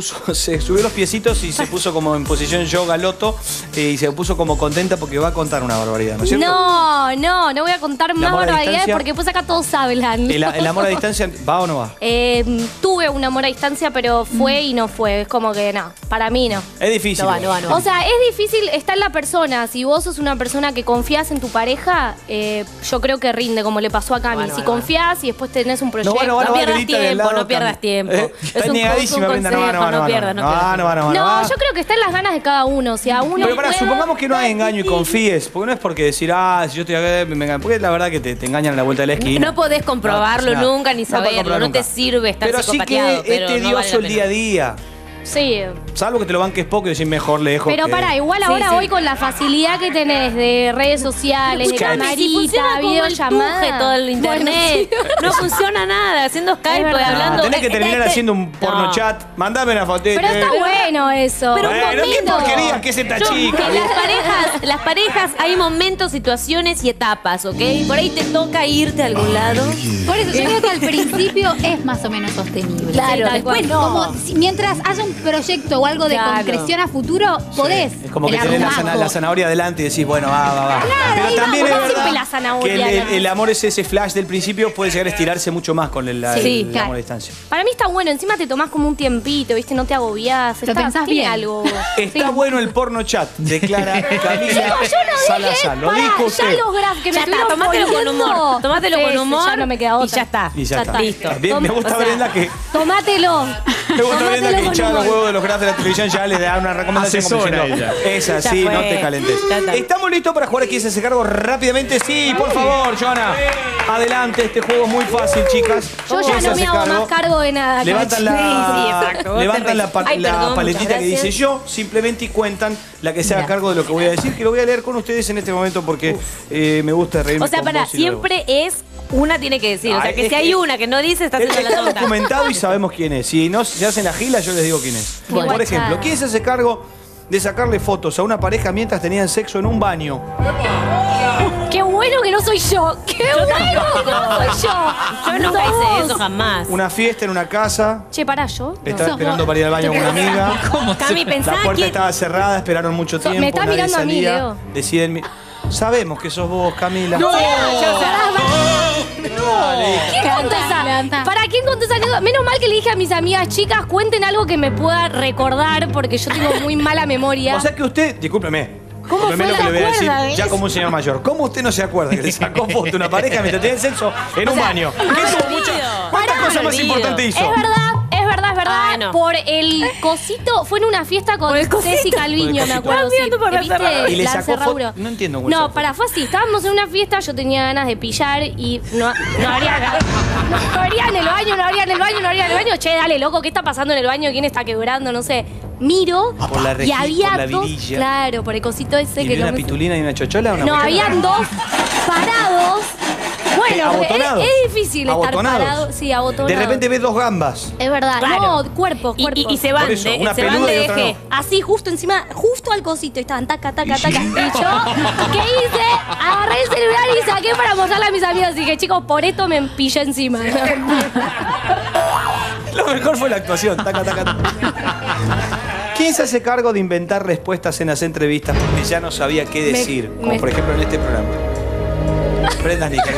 puso, se subió los piecitos y se puso como en posición yoga loto eh, y se puso como contenta porque va a contar una barbaridad, ¿no es cierto? No, no, no voy a contar más amor a barbaridades distancia? porque pues acá todos hablan. ¿El, el amor a distancia va o no va? Eh, tuve un amor a distancia, pero fue y no fue. Es como que no, para mí no. Es difícil. No va, no va, no va. O sea, es difícil, está en la persona. Si vos sos una persona que confías en tu pareja, eh, yo creo que rinde, como le pasó a Cami. Bueno, si bueno, confías y después tenés un proyecto. No, bueno, bueno, No va, pierdas Brita, del tiempo, lado no pierdas Cami. tiempo. Eh, Es está un- negadísima, es un Brenda, no va, no va, consejo, no va, no pierdas, no no va, pierdas. no va, no va, No, va. yo creo que está en las ganas de cada uno. Si a uno Pero pará, puede- supongamos que no hay engaño y confíes, porque no es porque decir, ah, si yo estoy acá, me engañan, porque la verdad que te, te engañan a la vuelta de la esquina. No podés comprobarlo No, no. nunca ni No podés saberlo, comprobar no te nunca. sirve estar Pero sí que psicopateado, es pero no tedioso vale la el pena. día a día. Sí. Salvo que te lo banques poco y decís mejor lejos. Pero que- para, igual Sí, ahora sí. hoy con la facilidad que tenés de redes sociales, de Escuchame, si camarita, funciona como el videollamada. tuje todo el internet. Bueno, sí. No funciona nada. Haciendo Skype, verdad. hablando. Tenés que eh, terminar eh, eh, haciendo un porno no. chat. Mandame una fotito. Pero está bueno eso. Pero un Bueno, qué momento. porquería que es esta Yo- chica. En las parejas, las parejas hay momentos, situaciones y etapas, ¿ok? Por ahí te toca irte a algún lado. Por eso yo creo que al principio es más o menos sostenible. Claro, Tal después cual. no. Como si- mientras haya un proyecto o algo de Claro. concreción a futuro, podés. Es como que el tenés la, arrumajo. zana- la zanahoria adelante y decís, bueno, va, va, va. Pero ahí también vamos, es no verdad siempre la zanahoria, que el, el- ¿no? el amor es ese flash del principio, puede llegar a estirarse mucho más con el, la- Sí, el claro. amor a distancia. Para mí está bueno, encima te tomás como un tiempito, ¿viste? No te agobiás. Lo está- pensás tiene bien. algo. Está Sí. bueno el porno chat, declara Camila Chicos, yo no dije, Salazar. Lo pará, dijo ya usted. los graf que me Ya está, estuvieron tomátelo con poniendo. humor. Tomátelo Sí, con sí, humor. ya no me queda otra. Y ya está. Y ya, Ya está. está. Listo. También me gusta O sea, Brenda que Tomátelo. me gusta Brenda Tomátelo que con hinchaba los humor. huevos de los grafs de la televisión ya les da una recomendación como Asesora diciendo, esa Ya sí, fue. no te calentes. Ya está. ¿Estamos listos para jugar a quién se hace cargo rápidamente? Sí, por favor, Joana. Adelante, este juego es muy fácil, chicas. Yo ¿Quién ya se no me hace hago cargo? más cargo de nada. Levantan Cachi. Sí, sí, la, exacto. Vos levantan te la, reís. pa- Ay, la perdón, paletita muchas que dice gracias. yo, simplemente y cuentan la que se haga cargo de lo que voy a decir, que lo voy a leer con ustedes en este momento porque eh, me gusta reírme O sea, con para vos y luego. siempre es una tiene que decir. O sea, Ay, que es si hay que- una que no dice, está haciendo la Está tonta. documentado y sabemos quién es. Si no se hacen la gila, yo les digo quién es. Bueno. Por ejemplo, ¿quién se hace cargo de sacarle fotos a una pareja mientras tenían sexo en un baño? Qué bueno que no soy yo. Qué bueno que no soy yo. Yo nunca Sos hice vos. eso jamás. Una fiesta en una casa. Che, pará, yo. Está Sos esperando vos. para ir al baño con una amiga. Cami, La pensá puerta quién... estaba cerrada, esperaron mucho So- me tiempo. estás nadie mirando a mí, salía. Leo. Deciden. mi- Sabemos que sos vos, Camila. ¿Quién contó esa? ¿Para quién contó esa anécdota? Menos mal que le dije a mis amigas, chicas, cuenten algo que me pueda recordar, porque yo tengo muy mala memoria. O sea que usted, discúlpeme. ¿Cómo discúlpeme fue? lo que le voy a decir, ¿Se acuerda de ya eso? como un señor mayor. ¿Cómo usted no se acuerda que le sacó foto a una pareja mientras tenían sexo en un baño? ¿Qué tuvo mucha- ¿Cuántas Pará, cosas más olvido. importantes hizo? Es verdad, es verdad, es verdad. Ah, no. Por el cosito, fue en una fiesta con ¿Por el cosito? Ceci Por Calviño, el me cosito. acuerdo. Estaba mirando por la ¿Viste? cerradura. Y le La sacó cerradura. foto- no entiendo cómo le No, sacó para, fue así. Estábamos en una fiesta, yo tenía ganas de pillar y no, no habría no habría en el baño, no habría en el baño, no habría en el baño. Che, dale, loco, ¿qué está pasando en el baño? ¿Quién está quebrando? No sé. Miro Por la y rejilla, había por la dos. virilla. Claro, por el cosito ese ¿Y que vio una no me- pitulina y una chochola? Una No, mochila? habían dos parados. Bueno, es, ¿Abotonados? es difícil estar ¿Abotonados? parado. Sí, abotonados. De repente ves dos gambas. Es verdad. Claro. No, cuerpo, Y, cuerpo. y- y se van Por eso, de, una se van peluda de y otra eje. no. Así, justo encima, justo al cosito. Estaban taca, taca, taca. Y yo, ¿qué hice? Agarré el celular y saqué para mostrarle a mis amigos. Y dije, chicos, por esto me pillé encima. Lo mejor fue la actuación. Taca, taca, taca. ¿Quién se hace cargo de inventar respuestas en las entrevistas porque ya no sabía qué Me- decir? Como me- por ejemplo en este programa. Brenda Nica.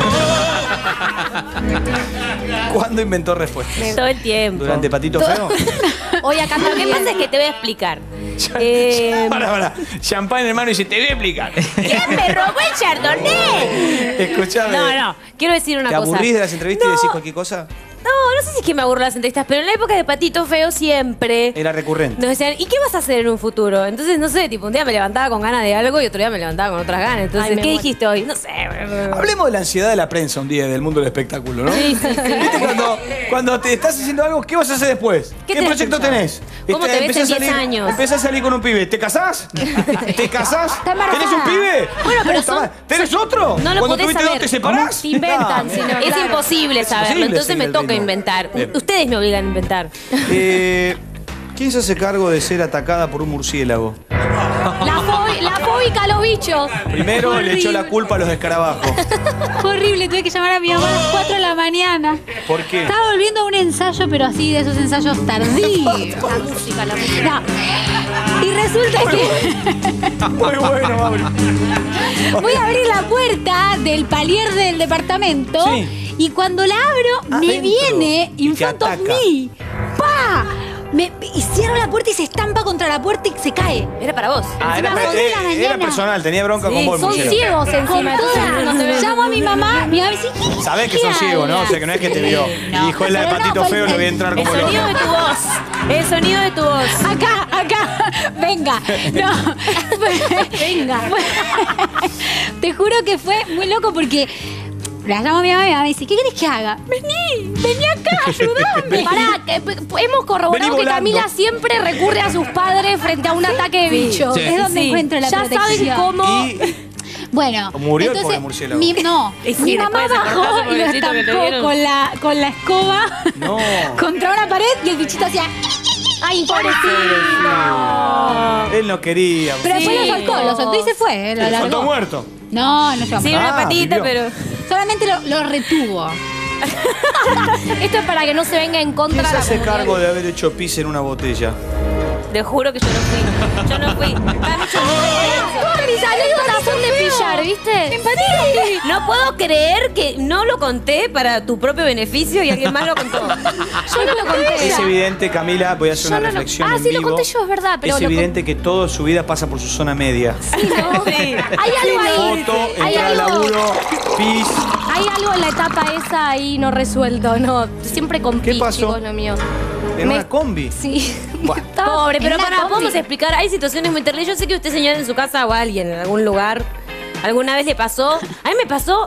¿Cuándo inventó respuestas? Todo el tiempo. ¿Durante Patito Feo? Hoy acá Lo que también. pasa es que te voy a explicar. Eh, Para, para. Champán en mano y dice, te voy a explicar. ¿Quién me robó el chardonnay? Escuchame. No, no. Quiero decir una ¿Te cosa. aburrís de las entrevistas No, y decís cualquier cosa? No, no sé si es que me aburro las entrevistas, pero en la época de Patito Feo siempre Era recurrente. nos decían, ¿y qué vas a hacer en un futuro? Entonces, no sé, tipo, un día me levantaba con ganas de algo y otro día me levantaba con otras ganas. Entonces, Ay, me ¿qué muero. dijiste hoy? No sé. Hablemos de la ansiedad de la prensa un día del mundo del espectáculo, ¿no? Sí, sí, sí. ¿Viste cuando, cuando te estás haciendo algo, qué vas a hacer después? ¿Qué ¿Qué, tenés proyecto pensado? tenés? ¿Cómo te ves empezás en a diez salir- años? Empezás a salir con un pibe. ¿Te casás? ¿Te casás? Está embarazada. ¿Tenés un pibe? Bueno, pero Puta son- madre. ¿Tenés otro? No lo Cuando podés tuviste dos, saber. ¿te separás? Te inventan, No. si no. Es Claro. imposible Es saberlo, imposible entonces seguir me el toca ritmo. inventar. Bien. Ustedes me obligan a inventar. Eh, ¿Quién se hace cargo de ser atacada por un murciélago? La, fo- la fobia ubica a los bichos. Primero Horrible. le echó la culpa a los escarabajos. Fue horrible, tuve que llamar a mi mamá a las cuatro de la mañana. ¿Por qué? Estaba volviendo a un ensayo, pero así de esos ensayos tardíos. La música, la música. No. Y resulta que Muy bueno, Mauri. voy a abrir la puerta del palier del departamento Sí. y cuando la abro me Adentro. viene Y in te front of ataca. me. ¡Pa! Me, y cierro la puerta y se estampa contra la puerta y se cae. Era para vos. Ah, era, Encima, eh, once de la era mañana. personal, tenía bronca Sí, con vos, Son Murciélago. ciegos Con encima. entonces no te ven. toda. Llamo a mi mamá, mi mamá me dice, ¿qué Sabés que son ciegos, ¿no? O sea, que no es que te vio. No, Y dijo, es la de pero no, patito pues, feo, le voy a el- entrar El como sonido de loco. tu voz. El sonido de tu voz. Acá, acá, venga. No. Venga. Te juro que fue muy loco porque la llamo a mi mamá y mi mamá me dice, ¿qué querés que haga? Vení, vení acá, ayudame. Pará, que, p- hemos Vení corroborado que volando. Camila siempre recurre a sus padres frente a un ataque de bichos. Sí. Es donde Sí. encuentro la Ya protección. saben cómo. Y Bueno, Murió el entonces, pobre murciélago. mi, no, Y sí, mi mamá después de ese bajó cortazo, y lo pobrecito, que le estampó dieron. con la, con la escoba No. contra una pared y el bichito hacía... Ay, pobrecito. él no quería. Pero después Sí. lo soltó, lo soltó y se fue. Lo ¿Lo soltó largó. muerto? No, no llegó. Sí, Ah, una patita, vivió. pero. Solamente lo, lo retuvo. Esto es para que no se venga en contra ¿Quién de se la hace comunidad. cargo de haber hecho pis en una botella? Te juro que yo no fui. Yo no fui. Está mucho Todas mis anécdotas son de pillar, ¿viste? No puedo creer que no lo conté para tu propio beneficio y alguien más lo contó. Yo no lo conté. Es evidente, Camila, voy a hacer Yo una no lo- reflexión Ah, en sí, lo vivo. conté yo, es verdad, pero Es lo con- evidente que toda su vida pasa por su zona media. Sí, ¿no? Sí. Hay algo ahí. Foto, Hay entrar al algo, laburo, pis. hay algo en la etapa esa ahí no resuelto, no. Siempre con ¿Qué pis, pasó? chicos, lo mío. En Me- una combi. Sí. Bueno. Estaba Pobre, en pero una para, combi. podemos explicar. Hay situaciones muy terribles. Yo sé que usted, señora, en su casa o a alguien en algún lugar, alguna vez le pasó. A mí me pasó.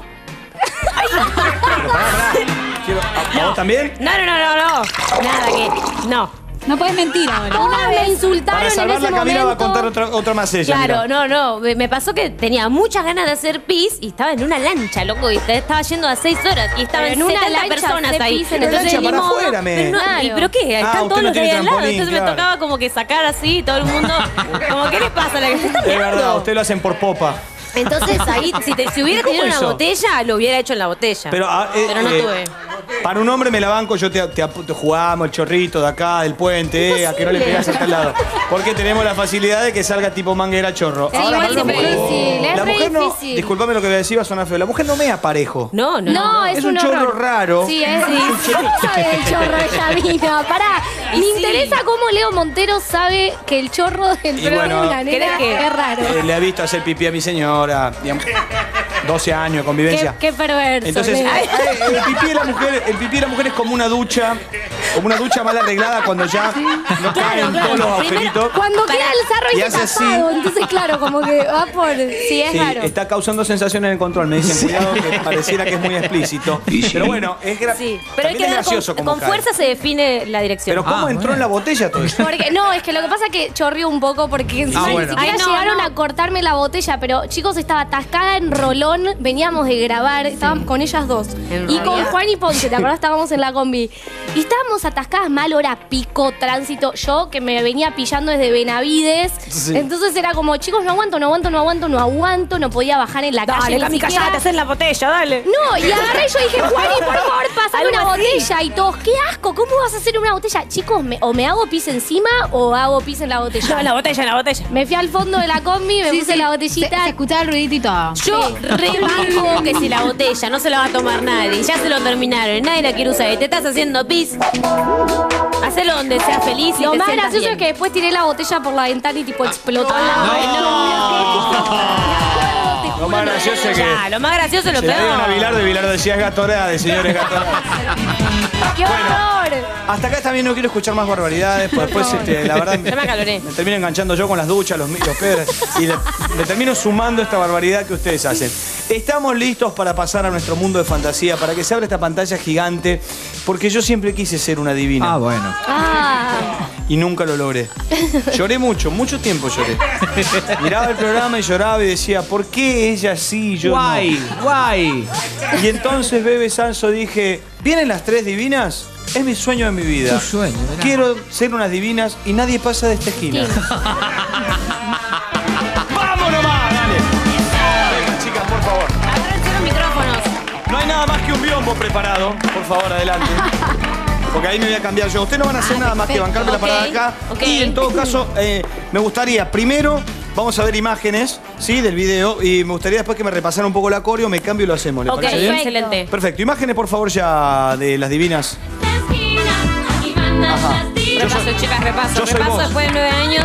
Pero pará, pará. Quiero- ¿A, a vos también? No, no, no, no, no. Nada que. No. No puedes mentir ahora. Todas me insultaron Para en salvarla, ese Camila momento. va a contar otra, otra más ella. Claro, mirá. no, no. Me, me pasó que tenía muchas ganas de hacer pis y estaba en una lancha, loco. Y estaba yendo a seis horas y estaban Pero en una setenta lancha personas hacer ahí. pis en el Entonces, lancha ni para modo. afuera, me. Pero, no, Claro. ¿y pero qué? Ah, Están usted todos no los de ahí tiene al lado. trampolín, Entonces claro. me tocaba como que sacar así todo el mundo. Como, ¿qué le pasa a la que se está Es verdad, mirando? ustedes lo hacen por popa. Entonces ahí, si, te- si hubiera ¿Cómo tenido una hizo? botella, lo hubiera hecho en la botella. Pero, ah, eh, Pero no eh, tuve. Para un hombre me la banco, yo te, te, ap- te jugamos el chorrito de acá, del puente, eh, a que no le pegas a tal lado. Porque tenemos la facilidad de que salga tipo manguera chorro. Es igual para de una mujer- difícil, es la re mujer no, difícil. disculpame lo que voy a decir, va a sonar feo. La mujer no mea parejo. No, no, no. No, es, Es un chorro horror. raro. Sí, es. ¿Cómo sabe el chorro de Yamina? Pará. Y Me sí. interesa cómo Leo Montero sabe que el chorro del Y pelo bueno, de una nena ¿querés que- es raro. Eh, le ha visto hacer pipí a mi señora, digamos, doce años de Qué, convivencia. qué perverso. Entonces, Leo. eh, eh, el pipí de la mujer, el pipí de la mujer es como una ducha, como una ducha mal arreglada cuando ya no caen claro. todos los Primero, agujeritos. Cuando queda el sarro Y y hace así. tapado, entonces claro, como que va por. Sí, es Sí, raro. está causando sensación en el control. Me dicen, cuidado, que pareciera que es muy explícito. Pero bueno, es, gra Sí, pero hay también que es ver gracioso con, como con cae. fuerza se define la dirección. Pero ¿cómo Ah, entró bueno. en la botella todo eso? Porque, no, es que lo que pasa es que chorrió un poco porque encima Ah, ni bueno. siquiera Ay, no, llegaron no. a cortarme la botella, pero chicos, estaba atascada en Rolón, veníamos de grabar, estábamos con ellas dos. En Y con realidad. Juan y Ponce, ¿te acordás? Estábamos en la combi. Y estábamos atascadas, mal hora pico, tránsito. Yo que me venía pillando desde Benavides. Sí. Entonces era como, chicos, no aguanto, no aguanto, no aguanto, no aguanto, no podía bajar en la calle. Dale, ni Cami, siquiera. callate, hacen la botella, dale. No, y agarré y yo dije, Juani, por favor, pásame Algo una así. botella. Y todos, qué asco, ¿cómo vas a hacer una botella? Chicos, me- o me hago pis encima o hago pis en la botella. No, en la botella, en la botella. Me fui al fondo de la combi, me Sí, puse sí, la Se, botellita. se escuchaba el ruidito y todo. Yo rebanco que si la botella no se la va a tomar nadie, ya se lo terminaron, nadie la quiere usar y te estás haciendo pis, hacelo donde seas feliz y Lo te más sientas gracioso bien. es que después tiré la botella por la ventana y tipo explotó al lado. Lo más gracioso es que Ya, lo más gracioso es lo se la dieron a peor. Bilardo y Bilardo decía es gatorada de señores gatorada. ¡Qué horror! Hasta acá también no quiero escuchar más barbaridades, pues después, este, la verdad, Ya me acaloré. me termino enganchando yo con las duchas, los, mi- los pedres, y le, le termino sumando esta barbaridad que ustedes hacen. Estamos listos para pasar a nuestro mundo de fantasía, para que se abra esta pantalla gigante, porque yo siempre quise ser una divina Ah, bueno. Ah, y nunca lo logré. Lloré mucho, mucho tiempo lloré. Miraba el programa y lloraba y decía, ¿por qué ella sí y yo Guay, guay. no? Y entonces, Bebe Sanso, dije, ¿vienen las tres divinas? Es mi sueño de mi vida. Tu sueño, mirá. Quiero ser unas divinas y nadie pasa de esta esquina. ¡Vamos nomás! hay nada más que un biombo preparado. Por favor, adelante. Porque ahí me voy a cambiar yo. Ustedes no van a hacer Ah, nada más que perfecto. bancarme la parada Ok, acá. ok. Y en todo caso, eh, me gustaría, primero, vamos a ver imágenes, ¿sí? Del video. Y me gustaría después que me repasaran un poco la coreo, me cambio y lo hacemos. ¿Le Ok, parece bien? excelente. Perfecto. Imágenes, por favor, ya de las divinas. Ajá. Repaso, chicas, repaso. yo soy Repaso vos. después de nueve años.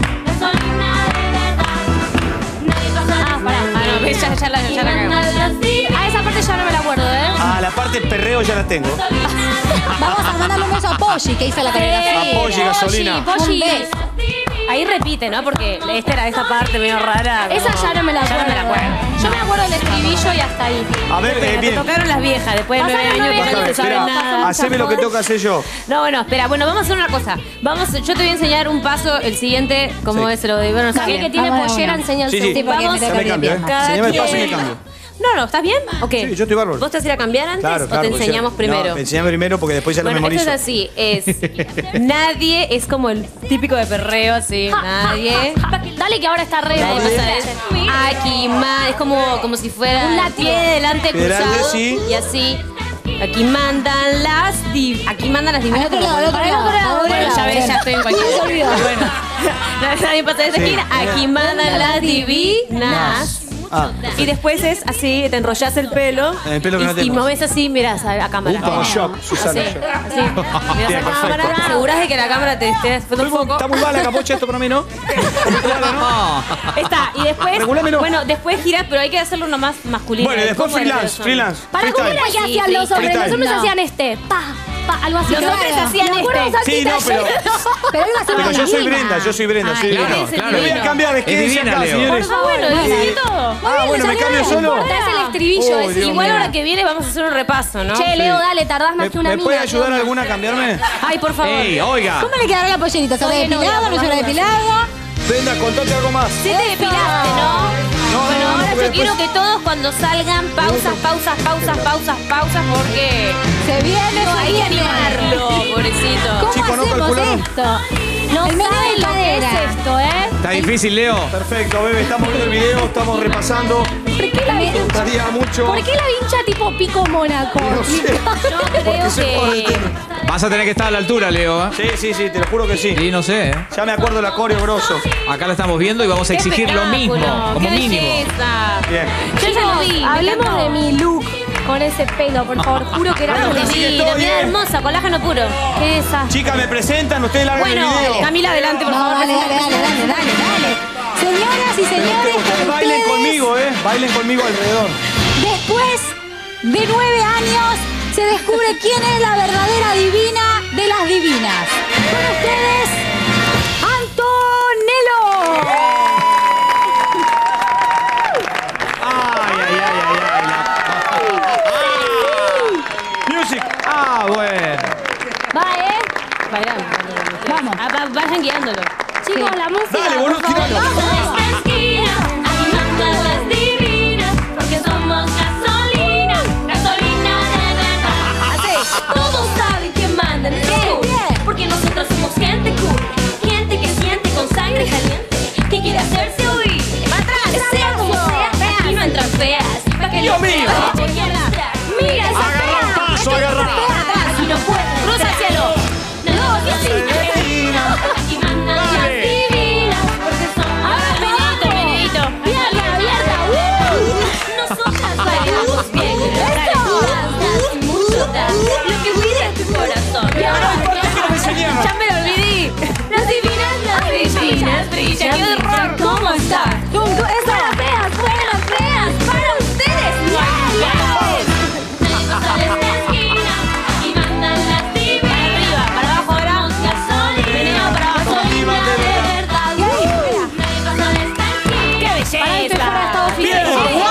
Ah, pará. Ah, no, ya, ya la, ya la cago. Ah, esa parte ya no me la acuerdo, ¿eh? Ah, la parte perreo ya la tengo. Vamos a mandarle un beso a Polly, que hizo la coreografía. A Polly, gasolina. Polly, Polly. Un beso. Ahí repite, ¿no? Porque esta era esta parte medio rara. Esa como- ya no me la ya acuerdo. no me la acuerdo. Yo me acuerdo del estribillo y hasta ahí. A ver, eh, Te bien. tocaron las viejas después de nueve Pasaron años nueve porque no años, se saben espera. nada. Haceme lo que tengo que hacer yo. No, bueno, espera. Bueno, vamos a hacer una cosa. Vamos, yo te voy a enseñar un paso, el siguiente, como Sí. es, se lo digo, no sé Aquel qué. que tiene Vamos de pollera una. enseña el Sí, sí. segundo. Sí, porque Vamos, me Ya toca me cambio, ¿eh? Cada Enseñame el paso y me quien- cambio. No, no, ¿estás bien? ¿O qué? Sí, yo estoy bárbaro. ¿Vos te vas a ir a cambiar antes Claro, claro. o te porque enseñamos yo- primero? No, te enseñame primero porque después ya lo Bueno, esto memorizo. es así, es nadie es como el típico de perreo, así, nadie. Dale que ahora está re. Nadie pasa eso. Aquí más, es como, como si fuera Un un látigo. pie delante Pie delante, cruzado sí. y así. Aquí mandan las div aquí mandan las divinas. Al otro como- lado, al otro Al lado, al otro Bueno, lado. ya ves, ya estoy en cualquier. Se olvidó. Bueno, nadie pasa de esa Sí. esquina. Aquí mandan las divinas. Ah, Y después es así, te enrollas el pelo, El pelo que y, no y tengo. moves así, mirás a, a cámara. Un poco shock, Susana. Así, shock. así. Mirás Bien, a cámara, perfecto. te asegurás de que la cámara te esté despertando un poco. Está muy mala la capucha esto para mí, ¿no? Está, y después, Regulámelo. bueno, después girás, pero hay que hacerlo uno más masculino. Bueno, y después ¿Cómo es freelance, eso? freelance. Para cómo era que Sí, hacían los hombres. freestyle. Los hombres No. hacían este. Pa, pa, algo así. Los hombres hacían Me acuerdo este. de Sí, no, pero, Pero iba a ser pero una yo soy divina. Brenda, yo soy Brenda, soy Ay, Brenda. claro, ese claro. Me voy a divino. cambiar de Es quédense divina, acá, Leo. señores. Ah, bueno, decidí todo. Ah, bueno, me cambio solo. Importa, es el estribillo. Oh, es Dios Igual mío. ahora que viene vamos a hacer un repaso, ¿no? Che, Leo, dale, tardás más ¿Me, que una me mina. puede ¿qué ayudar onda? alguna a cambiarme? Ay, por favor. Ey, oiga. ¿Cómo le quedará la pollerita? ¿Se habrá Soy novia, depilado? ¿No se habrá por las depilado? Brenda, contate algo más. Sí te depilaste, ¿no? No, Bueno, no, no, ahora porque yo quiero después- que todos cuando salgan, pausas, pausas, pausas, pausas, pausas, porque Se viene, no se hay que viene. animarlo, pobrecito. ¿Cómo Chicos, no hacemos calcularon. esto? No El menú saben de lo que es cadera. esto, ¿eh? Está difícil, Leo. Perfecto, bebé, estamos viendo el video, estamos repasando. ¿Por qué la Me vincha? gustaría mucho. ¿Por qué la vincha tipo pico Mónaco? No sé. Yo creo soy pobre que... Vas a tener que estar a la altura, Leo. ¿eh? Sí, sí, sí, te lo juro que sí. Sí, no sé. ¿eh? Ya me acuerdo la coreo grosso. Acá la estamos viendo y vamos a ¡Qué exigir lo mismo, espectáculo! como ¡Qué mínimo. belleza! Bien. Yo ya lo vi, me Hablemos encantó. de mi look con ese pelo, por favor. Juro que era Bueno, algo así que Divina, estoy, mira, eh. hermosa, colágeno puro. Qué desastre. Chicas, me presentan, ustedes largan Bueno, el video. Camila, adelante, por No, favor. dale, dale, dale, dale, dale, dale. Señoras y Pero señores, ustedes con bailen ustedes, conmigo, ¿eh? Bailen conmigo alrededor. después de nueve años, se descubre quién es la verdadera divina de las divinas. Con ustedes, Antonello. Ay, ay, ay, ay, ay. Music. Ah, bueno. Va, ¿eh? Bailando. Vamos. Ah, va- vayan guiándolo. Chicos, la música. Dale, por boludo, favor. tiralo. las divinas, porque somos gasolina, gasolina de verdad. Así, todos saben que mandan el cool, porque nosotros somos gente cool, gente que siente con sangre caliente, que quiere hacerse oír. Para atrás, sea como sea, aquí no entran feas, pa' que Dios no mío. Mira esa Agarra fea, un paso, esta agarra. fea atrás y no puede. Cruza el cielo. No, que sí. Aquí mandan las Dale. divinas, porque somos Ahora menedito, menedito. Pierna abierta, ¡uh! Nosotras bailamos bien, das, das, mucho das, lo que brilla en tu corazón. Y ahora ¿Qué me enseñaron? Ya me lo olvidé. las divinas, las divinas brillan. ¡Qué horror! ¿Cómo estás? Para feas, buenas feas, para ustedes. Nadie pasa de esta esquina, aquí mandan las divinas. Para arriba, para abajo ahora. Gasolina, Meneo para abajo. gasolina de verdad. Uh, nadie pasa de esta esquina. ¡Qué Para empezar a belleza! Estados Bien. Unidos.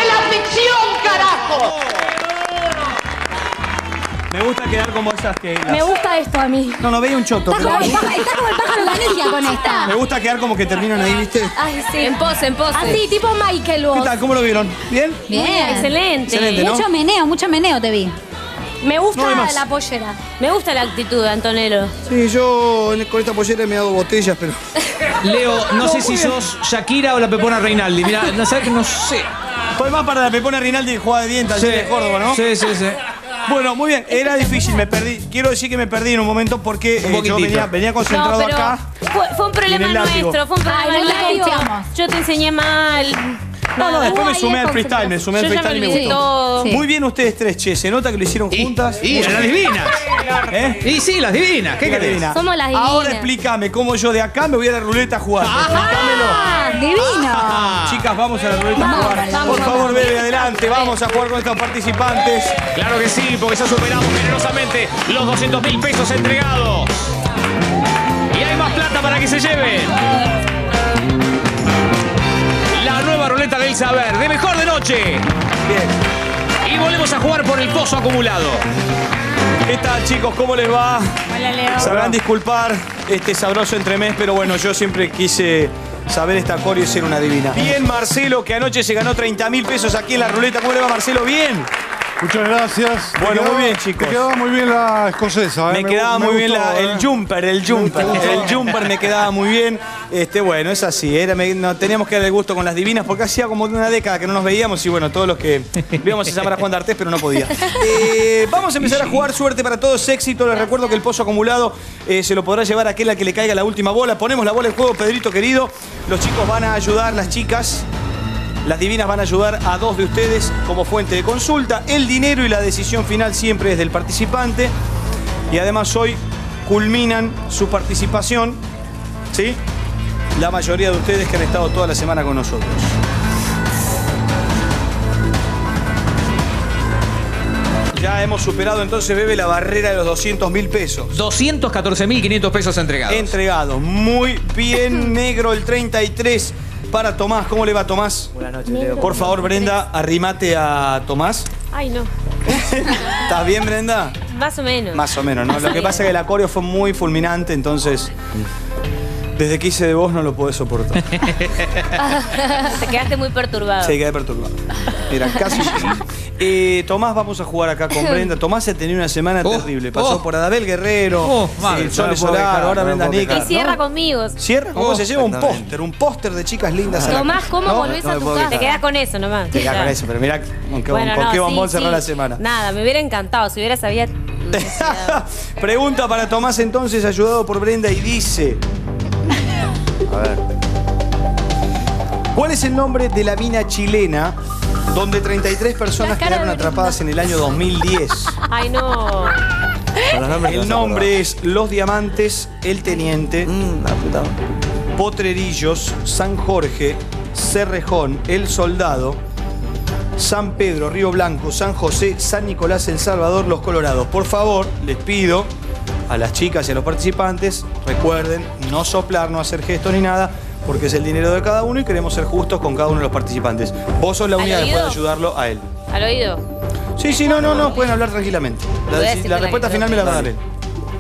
Me gusta quedar como esas que... las- Me gusta esto a mí. No, no veía un choto. Está pero como me el gusta- pájaro, está como el pájaro Galicia con esta. Me gusta quedar como que terminan ahí, ¿viste? Ay, sí. En pose, en pose. Así, tipo Michael ¿Qué vos. tal? ¿Cómo lo vieron? ¿Bien? Bien. Excelente. Excelente, ¿no? Mucho meneo, mucho meneo te vi. Me gusta No hay más. la pollera. Me gusta la actitud de Antonello. Sí, yo con esta pollera me he dado botellas, pero... Leo, no sé si sos Shakira o la Pepona Reinaldi. Mira, no sabes que no sé. Fue más para la Pepona Rinaldi que jugaba de dientes Sí. ayer de Córdoba, ¿no? Sí, sí, sí. Bueno, muy bien. Era difícil, me perdí. Quiero decir que me perdí en un momento porque Un eh, yo poquitito. venía, venía concentrado No, pero acá. fue, fue un problema Y en el látigo. nuestro, fue un problema Ay, no nuestro. la confiamos. Yo te enseñé mal. No, no, después me Ahí sumé es al freestyle, me sumé al Yo ya me freestyle y me olvidé gustó. todo. Sí. Muy bien ustedes tres, che. Se nota que lo hicieron juntas. Y, y las divinas. ¿Eh? Y sí, las divinas. ¿Qué La querés? divina. Somos las divinas. Ahora explícame cómo yo de acá me voy a la ruleta a jugar. ¡Ah, divino! Chicas, vamos a la ruleta a Vamos, jugar. vamos, Por vamos. favor, bebe adelante. Vamos a jugar con estos participantes. Claro que sí, porque ya superamos generosamente los doscientos mil pesos entregados. Y hay más plata para que se lleven. La nueva ruleta del saber, de mejor de noche. Bien. Y volvemos a jugar por el pozo acumulado. ¿Qué tal, chicos? ¿Cómo les va? Hola, Leo. Sabrán disculpar este sabroso entremés, pero bueno, yo siempre quise saber esta coreo y ser una divina. Bien, Marcelo, que anoche se ganó treinta mil pesos aquí en la ruleta. ¿Cómo le va, Marcelo? ¿Bien? Muchas gracias. Bueno, Te quedaba- muy bien, chicos. Te quedaba muy bien la escocesa. ¿eh? Me quedaba gu- muy bien gustó, la- ¿eh? el jumper, el jumper. Me gustó. El jumper me quedaba muy bien. Este, bueno, es así. Era, me- no, teníamos que darle gusto con las divinas porque hacía como una década que no nos veíamos y bueno, todos los que íbamos a llamar a Juan D'Artés, pero no podía. Eh, vamos a empezar a jugar. Suerte para todos, éxito. Les recuerdo que el pozo acumulado eh, se lo podrá llevar aquel al que le caiga la última bola. Ponemos la bola en juego, Pedrito querido. Los chicos van a ayudar, las chicas. Las divinas van a ayudar a dos de ustedes como fuente de consulta. El dinero y la decisión final siempre es del participante. Y además hoy culminan su participación, ¿sí? La mayoría de ustedes que han estado toda la semana con nosotros. Ya hemos superado entonces, Bebe, la barrera de los doscientos mil pesos. doscientos catorce mil quinientos pesos entregados. Entregados. Muy bien, negro el treinta y tres para Tomás. ¿Cómo le va, Tomás? Buenas noches, Leo. Por favor, Brenda, arrímate a Tomás. Ay, no. ¿Estás bien, Brenda? Más o menos. Más o menos, ¿no? Lo que pasa es que el acorio fue muy fulminante, entonces desde que hice de vos no lo podés soportar. Te quedaste muy perturbado. Se quedé perturbado. Mira, casi. Eh, Tomás, vamos a jugar acá con Brenda. Tomás ha tenido una semana Oh, terrible. Pasó oh. por Adabel Guerrero, Oh, madre, el no Sol me puedo Solar, quejar, ahora no me Brenda puedo Nica. Y cierra conmigo. Cierra, ¿cómo Oh, se lleva un exactamente. póster? Un póster de chicas lindas. a la- Tomás, ¿cómo ¿No? volvés no a me tu puedo casa? Te quedas con eso nomás. Te quedas Ya. con eso, pero mira con qué, Bueno, con no, qué sí, bombón sí. cerrar la semana. Nada, me hubiera encantado si hubiera sabido. Pregunta para Tomás entonces, ayudado por Brenda, y dice... A ver. ¿Cuál es el nombre de la mina chilena donde treinta y tres personas La cara quedaron de atrapadas en el año dos mil diez? Ay, no. Con los nombres El nombre es Los Diamantes, El Teniente, Mmm, la puta. Potrerillos, San Jorge, Cerrejón, El Soldado, San Pedro, Río Blanco, San José, San Nicolás, El Salvador, Los Colorados. Por favor, les pido a las chicas y a los participantes, recuerden no soplar, no hacer gestos ni nada, porque es el dinero de cada uno y queremos ser justos con cada uno de los participantes. Vos sos la ¿Al única que oído? puede ayudarlo a él. ¿Al oído? Sí, sí, no, no, no, pueden hablar tranquilamente. La, Voy a deci- decirte la la respuesta que final me la va a dar creo él.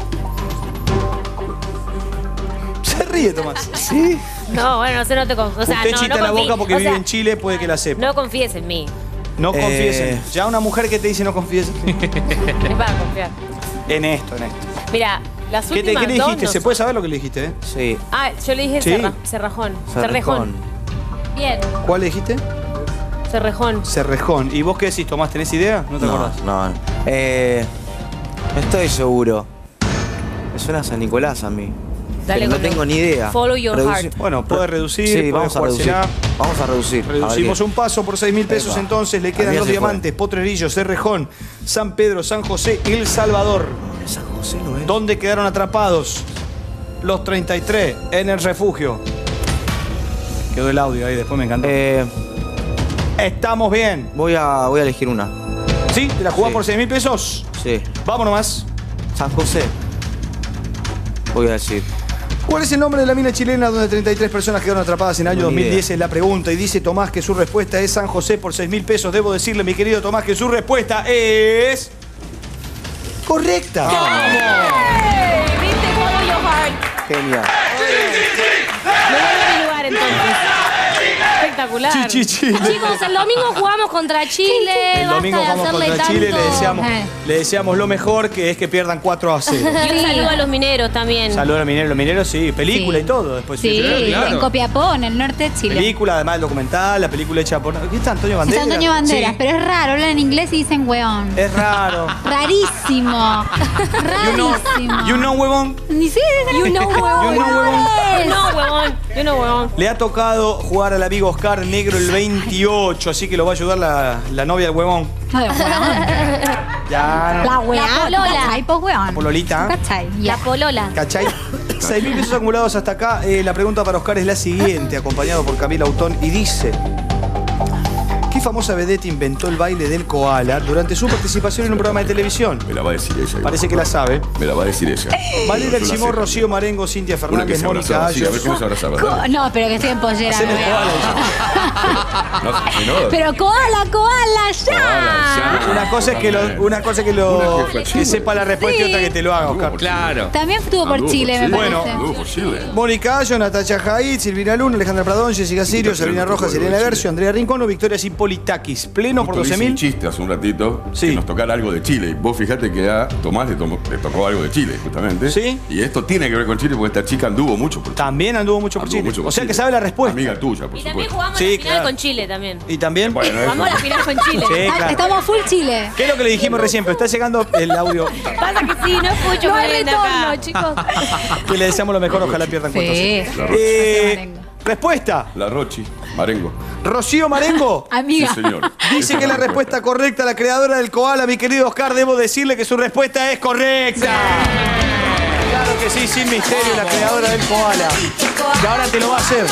Se ríe, Tomás. ¿Sí? No, bueno, no sé, no te confíes. O sea, Usted no, chita no la confí- boca porque o vive sea, en Chile, puede que la sepa. No confíes en mí. No confíes en Eh. mí. Ya una mujer que te dice no confíes Es para confiar. en esto, en esto. Mira, las ¿Qué, te, últimas qué le dos dijiste? no ¿Se son- puede saber lo que le dijiste, eh? Sí. Ah, yo le dije Sí. cerra- cerrajón. Cerrejón. Bien. ¿Cuál le dijiste? Cerrejón. Cerrejón. ¿Y vos qué decís, Tomás? ¿Tenés idea? ¿No te No, acordás? no. Eh, no estoy seguro. Me suena a San Nicolás a mí. Dale Pero no con lo- tengo ni idea. Follow your Reduci- heart. Bueno, puede reducir, Sí, puede vamos a reducir. jugársela. Vamos a reducir. A ver Reducimos qué- un paso por seis mil pesos, Epa. entonces le A quedan mí ya los se fue. diamantes, Potrerillo, Cerrejón, San Pedro, San José, El Salvador. San José no es. ¿Dónde quedaron atrapados los treinta y tres? En el refugio. Quedó el audio ahí, después me encantó. Eh, Estamos bien. voy a, voy a elegir una. ¿Sí? ¿Te la jugás Sí. por seis mil pesos? Sí. Vamos nomás. San José. Voy a decir. ¿Cuál es el nombre de la mina chilena donde treinta y tres personas quedaron atrapadas en el año No, dos ni mil diez? idea. Es la pregunta. Y dice Tomás que su respuesta es San José por seis mil pesos. Debo decirle, mi querido Tomás, que su respuesta es... correcta. ¡Eh! ¿Viste? Follow your heart. Genial. Me voy a mi lugar entonces. espectacular. Chichi Chile. Chicos, el domingo jugamos contra Chile. El domingo basta de vamos hacerle contra Chile, le tanto. deseamos, le deseamos lo mejor, que es que pierdan cuatro a cero. Y un saludo a los mineros también. Saludos a los mineros, los mineros sí, película Sí. y todo. Después Sí, claro. en Copiapó, en el norte de Chile. Película, además el documental, la película hecha por... ¿Qué está Antonio Banderas? Está Antonio Banderas, Sí. pero es raro, hablan en inglés y dicen weón. Es raro. Rarísimo. You know, Rarísimo. you know, huevón. Ni sí, You know, huevón. You know, huevón. You know, huevón. You know, huevón. Le ha tocado jugar al amigo Oscar Negro el veintiocho, así que lo va a ayudar la, la novia del huevón. No, de weón. Ya, no. La weá. La polola. ¿Cachai, pues, weón? La pololita. ¿Cachai? La Ya. polola. ¿Cachai? seis mil pesos acumulados hasta acá. Eh, la pregunta para Oscar es la siguiente, acompañado por Camila Autón, y dice... ¿Qué famosa vedette inventó el baile del koala durante su participación en un programa de televisión? Me la va a decir ella. Parece que la sabe. Me la va a decir ella. Valeria Yo la Chimón, sé. Rocío Marengo, Cintia Una que Fernández, se Mónica abrazaba. Sí, a ver Ayos. cómo se abrazaba. Co- dale. No, pero que estoy en pollera. Haceme no el veo. koala. No, si no, Pero koala, koala, ya. Koala, ya. Una cosa es que lo, una cosa es que lo Una que fue que Chile. sepa la respuesta y otra que te lo haga, Oscar. Claro. También estuvo por Anduvo Chile, me Bueno. parece. Anduvo por Chile. Mónica Ayos, Natacha Jaid, Silvina Luna, Alejandra Pradón, Jessica Sirio, Sabrina Rojas, Elena Gercio, Andrea Rincón o Victoria Cipolitakis. Pleno por Justo doce hice un mil. chiste hace un ratito Sí. que nos tocara algo de Chile. Vos fijate que a Tomás le, tomó- le tocó algo de Chile, justamente. Sí. Y esto tiene que ver con Chile porque esta chica anduvo mucho por Chile. También anduvo mucho por Anduvo Chile. mucho por O sea que Chile. sabe la respuesta. Amiga tuya, por Y también supuesto. jugamos Sí, la final claro. con Chile también. Y también. Bueno, eso. Jugamos la final con Chile. Sí, Ah, claro. Estamos full Chile. ¿Qué es lo que le dijimos recién? Pero está llegando el audio Pasa que sí, no escucho No hay muy bien de retorno, acá. chicos. que le deseamos lo mejor, ojalá pierdan cuatro a cero. Sí. La Rochi. Eh, respuesta. La Rochi, Marengo. Rocío Marengo. Amiga. Sí, señor. Dice que la respuesta correcta, la creadora del koala, mi querido Oscar, debo decirle que su respuesta es correcta. Claro que sí, sin misterio, la creadora del koala. Y ahora te lo va a hacer.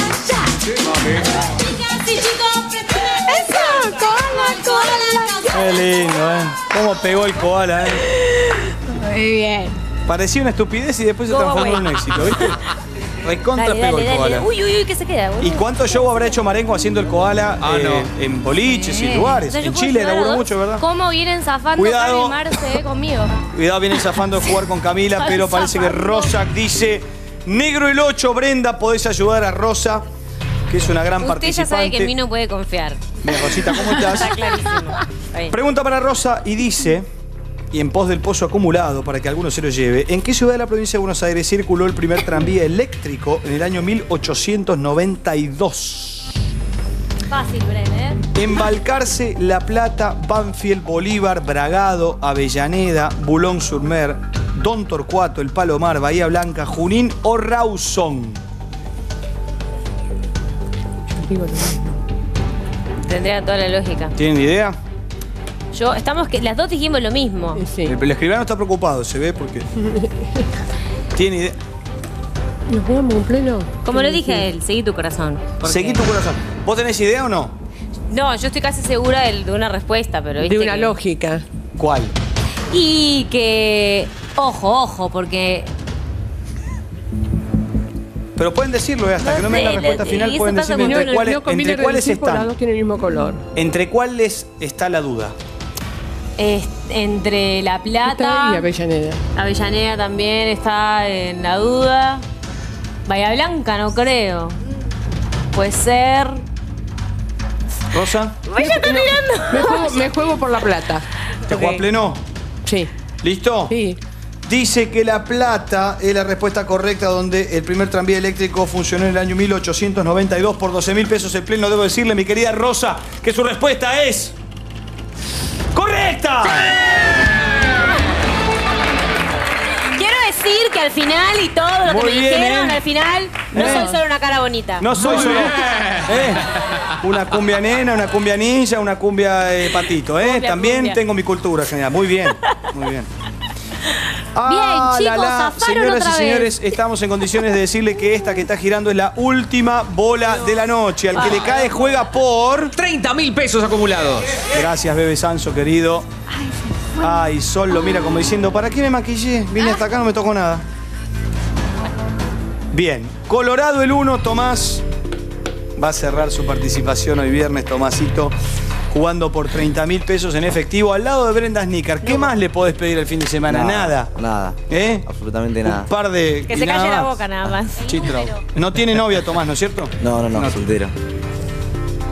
Eso, koala, koala. Qué lindo, ¿eh? Cómo pegó el koala, ¿eh? Muy bien. Parecía una estupidez y después se transformó en un éxito, ¿viste? Recontra Dale, pegó dale, el dale. koala. Uy, uy, uy, ¿qué se queda? ¿Y cuánto show habrá hecho Marengo haciendo el koala Ah, eh, no. en boliches y Sí. lugares? O sea, yo En puedo Chile ayudar a laburó dos. mucho, ¿verdad? ¿Cómo vienen zafando Cuidado. Cami y Marce eh, conmigo? Cuidado, viene zafando de jugar con Camila, pero parece que Rosa dice: Negro el ocho, Brenda, podés ayudar a Rosa, que es una gran Usted ya participante. sabe que en mí no puede confiar. Mira, Rosita, ¿cómo estás? Está clarísimo. Está bien. Pregunta para Rosa y dice, y en pos del pozo acumulado, para que alguno se lo lleve, ¿en qué ciudad de la provincia de Buenos Aires circuló el primer tranvía eléctrico en el año mil ochocientos noventa y dos? Fácil, Bren, ¿eh? En Balcarce, La Plata, Banfield, Bolívar, Bragado, Avellaneda, Boulogne-sur-Mer, Don Torcuato, El Palomar, Bahía Blanca, Junín o Rawson. Tendría toda la lógica. ¿Tienen idea? Yo, estamos que las dos dijimos lo mismo. El, el escribano está preocupado, se ve porque... ¿Tiene idea? ¿Nos quedamos en pleno? Como lo dije a él, seguí tu corazón. Porque- Seguí tu corazón. ¿Vos tenés idea o no? No, yo estoy casi segura de, de una respuesta, pero viste De una que- lógica. ¿Cuál? Y que... Ojo, ojo, porque... Pero pueden decirlo, eh, hasta No que no me den la sé, respuesta lo- final, y eso pueden pasa decirme con- entre no, cuáles, No combina entre cuáles el tipo, las están. dos tienen el mismo color. ¿Entre cuáles está la duda? Es entre La Plata... Esta y Avellaneda. Avellaneda también está en la duda. Bahía Blanca no creo. Puede ser... ¿Rosa? ¡Vaya, está mirando! Me juego, me juego por la plata. ¿Te jugás pleno? Sí. ¿Listo? Sí. Dice que La Plata es la respuesta correcta, donde el primer tranvía eléctrico funcionó en el año mil ochocientos noventa y dos por doce mil pesos el pleno. Debo decirle, mi querida Rosa, que su respuesta es... ¡correcta! Quiero decir que al final y todo lo que Muy me bien, dijeron, ¿eh? al final, no Eh. soy solo una cara bonita. No soy solo... ¿eh? Una cumbia nena, una cumbia ninja, una cumbia eh, patito, ¿eh? Cumbia, También cumbia. tengo mi cultura general. Muy bien, muy bien. Ah, Bien, chicos, zafaron Señoras otra y vez. señores, estamos en condiciones de decirle que esta que está girando es la última bola de la noche. Al que le cae juega por... treinta mil pesos acumulados. Gracias, Bebe Sanso, querido. Ay, Sol lo mira como diciendo, ¿para qué me maquillé? Vine hasta acá, no me tocó nada. Bien, Colorado el uno, Tomás va a cerrar su participación hoy viernes, Tomasito, jugando por treinta mil pesos en efectivo al lado de Brenda Snicker. ¿Qué más le podés pedir el fin de semana? Nada. Nada. ¿Eh? Absolutamente nada. Un par de... Que y se nada calle la más. boca nada más. Chitro. No tiene novia, Tomás, ¿no es cierto? No, no, no, soltero.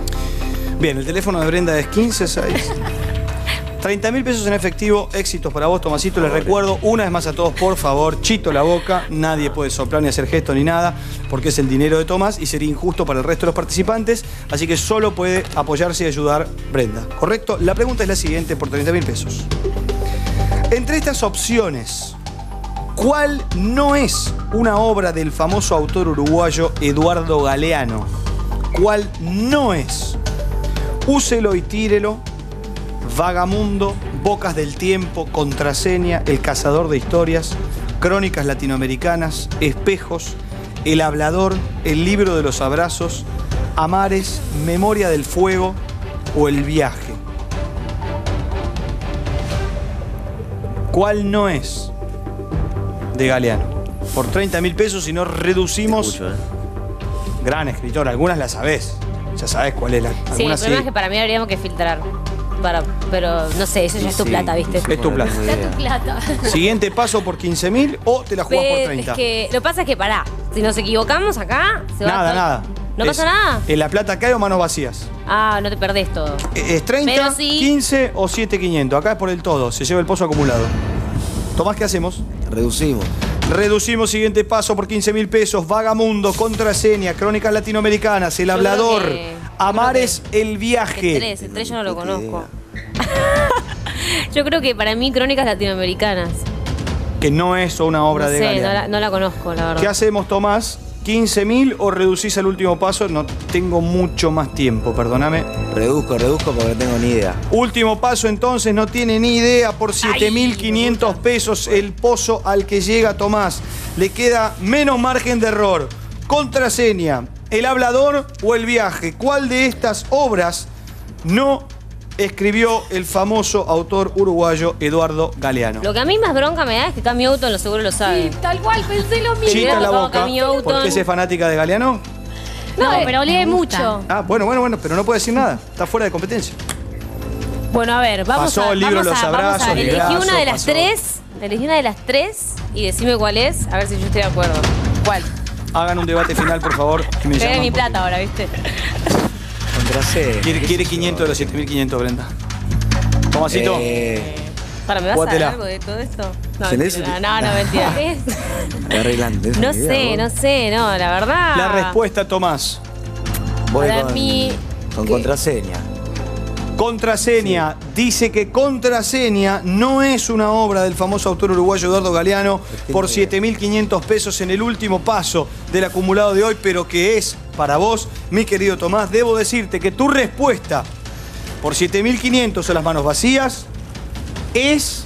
Bien, el teléfono de Brenda es quince seis. treinta mil pesos en efectivo, éxitos para vos, Tomasito. Les recuerdo una vez más a todos, por favor, chito la boca, nadie puede soplar ni hacer gesto ni nada, porque es el dinero de Tomás y sería injusto para el resto de los participantes, así que solo puede apoyarse y ayudar Brenda, ¿correcto? La pregunta es la siguiente por treinta mil pesos. Entre estas opciones, ¿cuál no es una obra del famoso autor uruguayo Eduardo Galeano? ¿Cuál no es? Úselo y tírelo, Vagamundo, Bocas del Tiempo, Contraseña, El Cazador de Historias, Crónicas Latinoamericanas, Espejos, El Hablador, El Libro de los Abrazos, Amares, Memoria del Fuego o El Viaje. ¿Cuál no es de Galeano? Por treinta mil pesos y no reducimos. Escucho, ¿eh? Gran escritor, algunas las sabés. Ya sabés cuál es la. Sí, el Algunas problema sí. es que para mí habríamos que filtrar. Para, pero no sé, eso ya Sí, es tu sí. plata, ¿viste? Es tu plata. Es tu plata. Siguiente paso por quince mil o te la jugás por Ve, treinta. Es que lo que pasa es que pará, si nos equivocamos acá, se va Nada, todo- nada. ¿No Es- pasa nada? ¿En la plata cae o manos vacías? Ah, no te perdés todo. ¿Es treinta, Pero sí. quince o siete mil quinientos? Acá es por el todo, se lleva el pozo acumulado. Tomás, ¿qué hacemos? Reducimos. Reducimos, siguiente paso por quince mil pesos. Vagamundo, Contraseña, Crónicas Latinoamericanas, El Yo Hablador, creo que- Amares, El Viaje. El tres, el tres yo no lo conozco. Yo creo que para mí Crónicas Latinoamericanas. Que no es una obra No de sé, no Galeano. la, no la conozco, la verdad. ¿Qué hacemos, Tomás? ¿quince mil o reducís al último paso? No tengo mucho más tiempo, perdóname. Reduzco, reduzco porque no tengo ni idea. Último paso entonces, no tiene ni idea, por siete mil quinientos pesos el pozo al que llega Tomás. Le queda menos margen de error. Contraseña, El Hablador o El Viaje. ¿Cuál de estas obras no escribió el famoso autor uruguayo Eduardo Galeano? Lo que a mí más bronca me da es que Cami Outon lo seguro lo sabe. Sí, tal cual, pensé lo mismo. Chita la boca. Cami Outon. ¿Por qué es fanática de Galeano? No, pero lee mucho. Ah, bueno, bueno, bueno, pero no puede decir nada. Está fuera de competencia. Bueno, a ver, vamos Pasó a, el libro vamos Los a, vamos Abrazos, a el elegí brazo, una de las pasó. tres, elegí una de las tres y decime cuál es, a ver si yo estoy de acuerdo. ¿Cuál? Hagan un debate final, por favor. que me Pegué llaman mi porque- plata ahora, ¿viste? Contraseña. Quiere, quiere quinientos de los siete mil quinientos, Brenda. Tomasito. Eh, Para, ¿me vas a dar Jugátela. algo de todo esto? No, ¿Tenés? mentira, no, no, mentira. arreglante. No sé, no sé, no, la verdad. La respuesta, Tomás. Voy Para con, mí- con ¿qué? contraseña. Contraseña. Dice que Contraseña no es una obra del famoso autor uruguayo Eduardo Galeano por siete mil quinientos pesos en el último paso del acumulado de hoy, pero que es para vos, mi querido Tomás. Debo decirte que tu respuesta por siete mil quinientos a las manos vacías es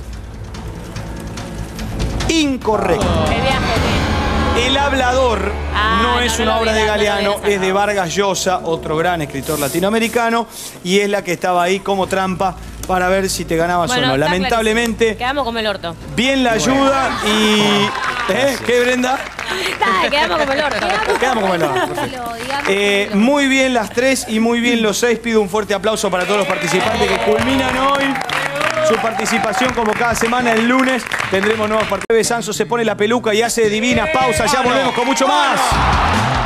incorrecta. El viaje. El Hablador Ah, no no, es no una lo obra hubiera- de no lo Galeano, hubiera es de Vargas Llosa, otro gran escritor latinoamericano, y es la que estaba ahí como trampa para ver si te ganabas Bueno, o no. está Lamentablemente, clarísimo. Quedamos como el orto. bien la ayuda y... ¿Eh? ¿Qué, Brenda? Nada, quedamos como el orto. Quedamos como el orto. Eh, muy bien las tres y muy bien los seis. Pido un fuerte aplauso para todos los participantes que culminan hoy su participación como cada semana. El lunes tendremos nuevos partidos. Sanso se pone la peluca y hace divinas pausas. Ya volvemos con mucho más.